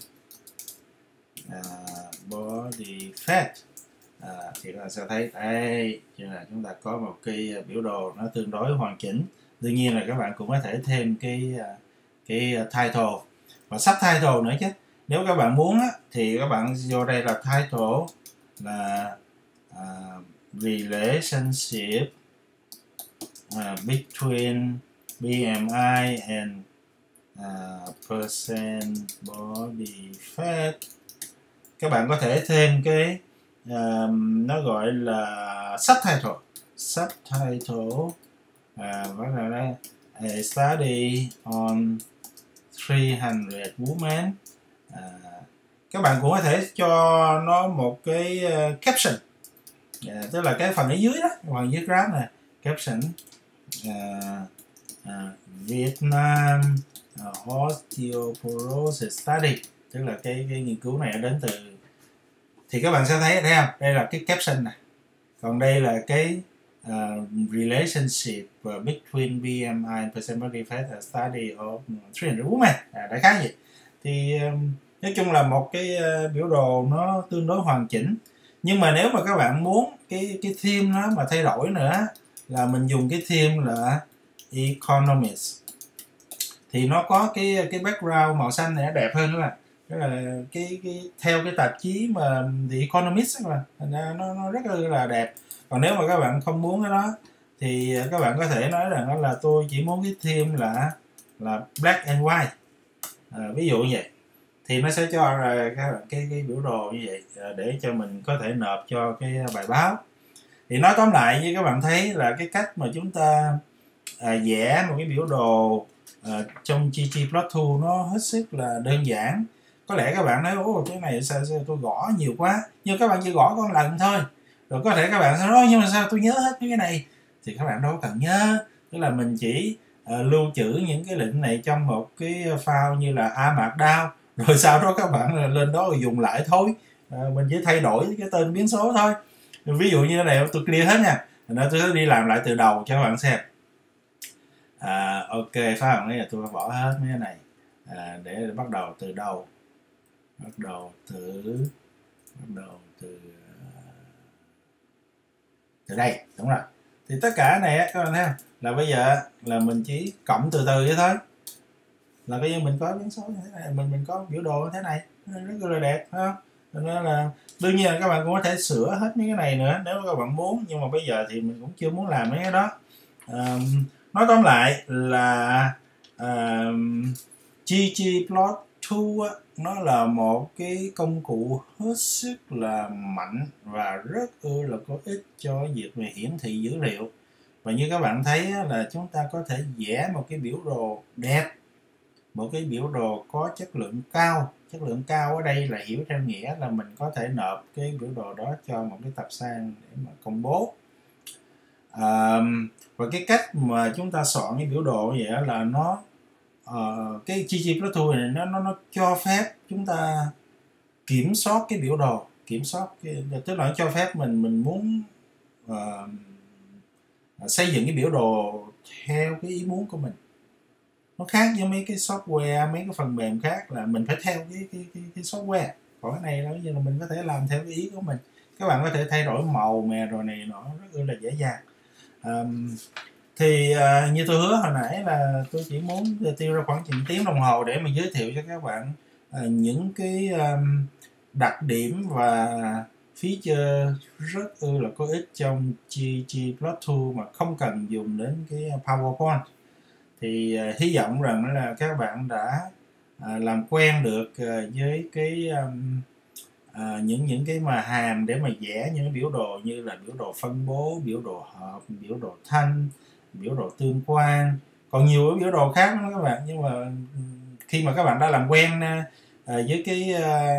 uh, body fat. À, thì các bạn sẽ thấy đây là chúng ta có một cái biểu đồ nó tương đối hoàn chỉnh. Đương nhiên là các bạn cũng có thể thêm cái cái title và subtitle nữa chứ. Nếu các bạn muốn á, thì các bạn vô đây là title là uh, relationship uh, between B M I and uh, percent body fat. Các bạn có thể thêm cái uh, nó gọi là subtitle subtitle uh, bắt đầu đây a study on three hundred women. Uh, các bạn cũng có thể cho nó một cái uh, caption, uh, tức là cái phần ở dưới đó, phần dưới graph này, caption uh, uh, Vietnam uh, osteoporosis study, tức là cái cái nghiên cứu này đến từ, thì các bạn sẽ thấy thấy không, đây là cái caption này, còn đây là cái uh, relationship uh, between B M I and percent body fat, a study of three hundred women, à, đại khái gì thì um, nói chung là một cái uh, biểu đồ nó tương đối hoàn chỉnh. Nhưng mà nếu mà các bạn muốn cái cái theme nó mà thay đổi nữa là mình dùng cái theme là Economist, thì nó có cái cái background màu xanh này nó đẹp hơn nữa, là là cái cái theo cái tạp chí mà The Economist mà nó nó rất là đẹp. Còn nếu mà các bạn không muốn cái đó thì các bạn có thể nói rằng là tôi chỉ muốn cái theme là là black and white, à, ví dụ như vậy thì nó sẽ cho ra cái cái, cái biểu đồ như vậy để cho mình có thể nộp cho cái bài báo. Thì nói tóm lại, như các bạn thấy là cái cách mà chúng ta à, vẽ một cái biểu đồ à, trong ggplot2 nó hết sức là đơn giản. Có lẽ các bạn nói ồ cái này sao, sao tôi gõ nhiều quá, nhưng các bạn chỉ gõ con lần thôi. Rồi có thể các bạn sẽ nói nhưng mà sao tôi nhớ hết mấy cái này, thì các bạn đâu có cần nhớ. Tức là mình chỉ uh, lưu trữ những cái lệnh này trong một cái file như là a markdown, rồi sau đó các bạn lên đó rồi dùng lại thôi. Uh, mình chỉ thay đổi cái tên biến số thôi. Ví dụ như thế này tôi clear hết nha, rồi tôi sẽ đi làm lại từ đầu cho các bạn xem. À, ok, phải không? Đây là tôi bỏ hết mấy cái này à, để bắt đầu từ đầu, bắt đầu từ bắt đầu từ từ đây, đúng rồi. Thì tất cả này các bạn thấy không? Là bây giờ là mình chỉ cộng từ từ vậy thôi, là bây giờ mình có biến số như thế này, mình mình có biểu đồ như thế này, rất là đẹp, phải không? Nên là đương nhiên là các bạn cũng có thể sửa hết mấy cái này nữa nếu các bạn muốn, nhưng mà bây giờ thì mình cũng chưa muốn làm mấy cái đó. À, nói tóm lại là uh, ggplot2 nó là một cái công cụ hết sức là mạnh và rất là có ích cho việc về hiển thị dữ liệu. Và như các bạn thấy là chúng ta có thể vẽ một cái biểu đồ đẹp, một cái biểu đồ có chất lượng cao. Chất lượng cao ở đây là hiểu theo nghĩa là mình có thể nộp cái biểu đồ đó cho một cái tập san để mà công bố. À, và cái cách mà chúng ta soạn cái biểu đồ như vậy là nó uh, cái ggplot2 này nó, nó nó cho phép chúng ta kiểm soát cái biểu đồ, kiểm soát cái, tức là nó cho phép mình mình muốn uh, xây dựng cái biểu đồ theo cái ý muốn của mình. Nó khác với mấy cái software, mấy cái phần mềm khác là mình phải theo cái cái cái, cái software. Còn cái này là bây giờ là mình có thể làm theo cái ý của mình. Các bạn có thể thay đổi màu mè rồi này nó rất là dễ dàng. Um, thì uh, như tôi hứa hồi nãy là tôi chỉ muốn tiêu ra khoảng chừng tiếng đồng hồ để mà giới thiệu cho các bạn uh, những cái um, đặc điểm và feature rất là có ích trong ggplot2 mà không cần dùng đến cái PowerPoint. Thì uh, hy vọng rằng là các bạn đã uh, làm quen được uh, với cái um, uh, những những cái mà hàm để mà vẽ những biểu đồ như là biểu đồ phân bố, biểu đồ hợp, biểu đồ thanh, biểu đồ tương quan, còn nhiều biểu đồ khác nữa các bạn. Nhưng mà khi mà các bạn đã làm quen uh, với cái,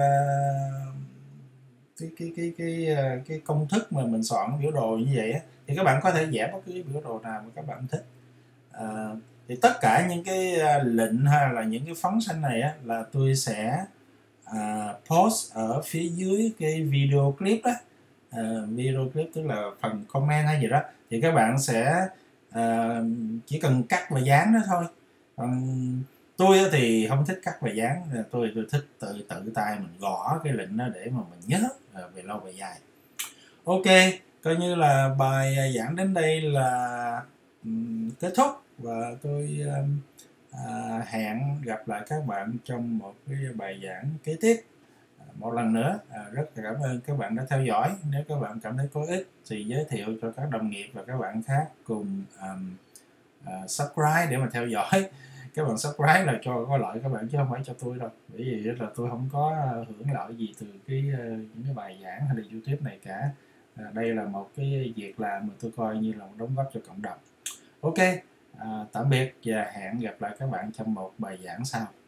uh, cái cái cái cái cái cái công thức mà mình soạn biểu đồ như vậy á, thì các bạn có thể vẽ bất cứ biểu đồ nào mà các bạn thích. Uh, thì tất cả những cái uh, lệnh hay là những cái phóng xanh này á, là tôi sẽ uh, post ở phía dưới cái video clip đó. Uh, video clip tức là phần comment hay gì đó, thì các bạn sẽ uh, chỉ cần cắt và dán đó thôi. Còn tôi thì không thích cắt và dán, tôi tôi thích tự tự tay mình gõ cái lệnh đó để mà mình nhớ uh, về lâu về dài. Ok, coi như là bài giảng đến đây là um, kết thúc, và tôi um, uh, hẹn gặp lại các bạn trong một cái bài giảng kế tiếp. Một lần nữa uh, rất là cảm ơn các bạn đã theo dõi. Nếu các bạn cảm thấy có ích thì giới thiệu cho các đồng nghiệp và các bạn khác cùng um, uh, subscribe để mà theo dõi. Các bạn subscribe là cho có lợi các bạn chứ không phải cho tôi đâu, bởi vì là tôi không có hưởng lợi gì từ cái uh, những cái bài giảng hay là YouTube này cả. Uh, đây là một cái việc làm mà tôi coi như là một đóng góp cho cộng đồng. Ok, à, tạm biệt và hẹn gặp lại các bạn trong một bài giảng sau.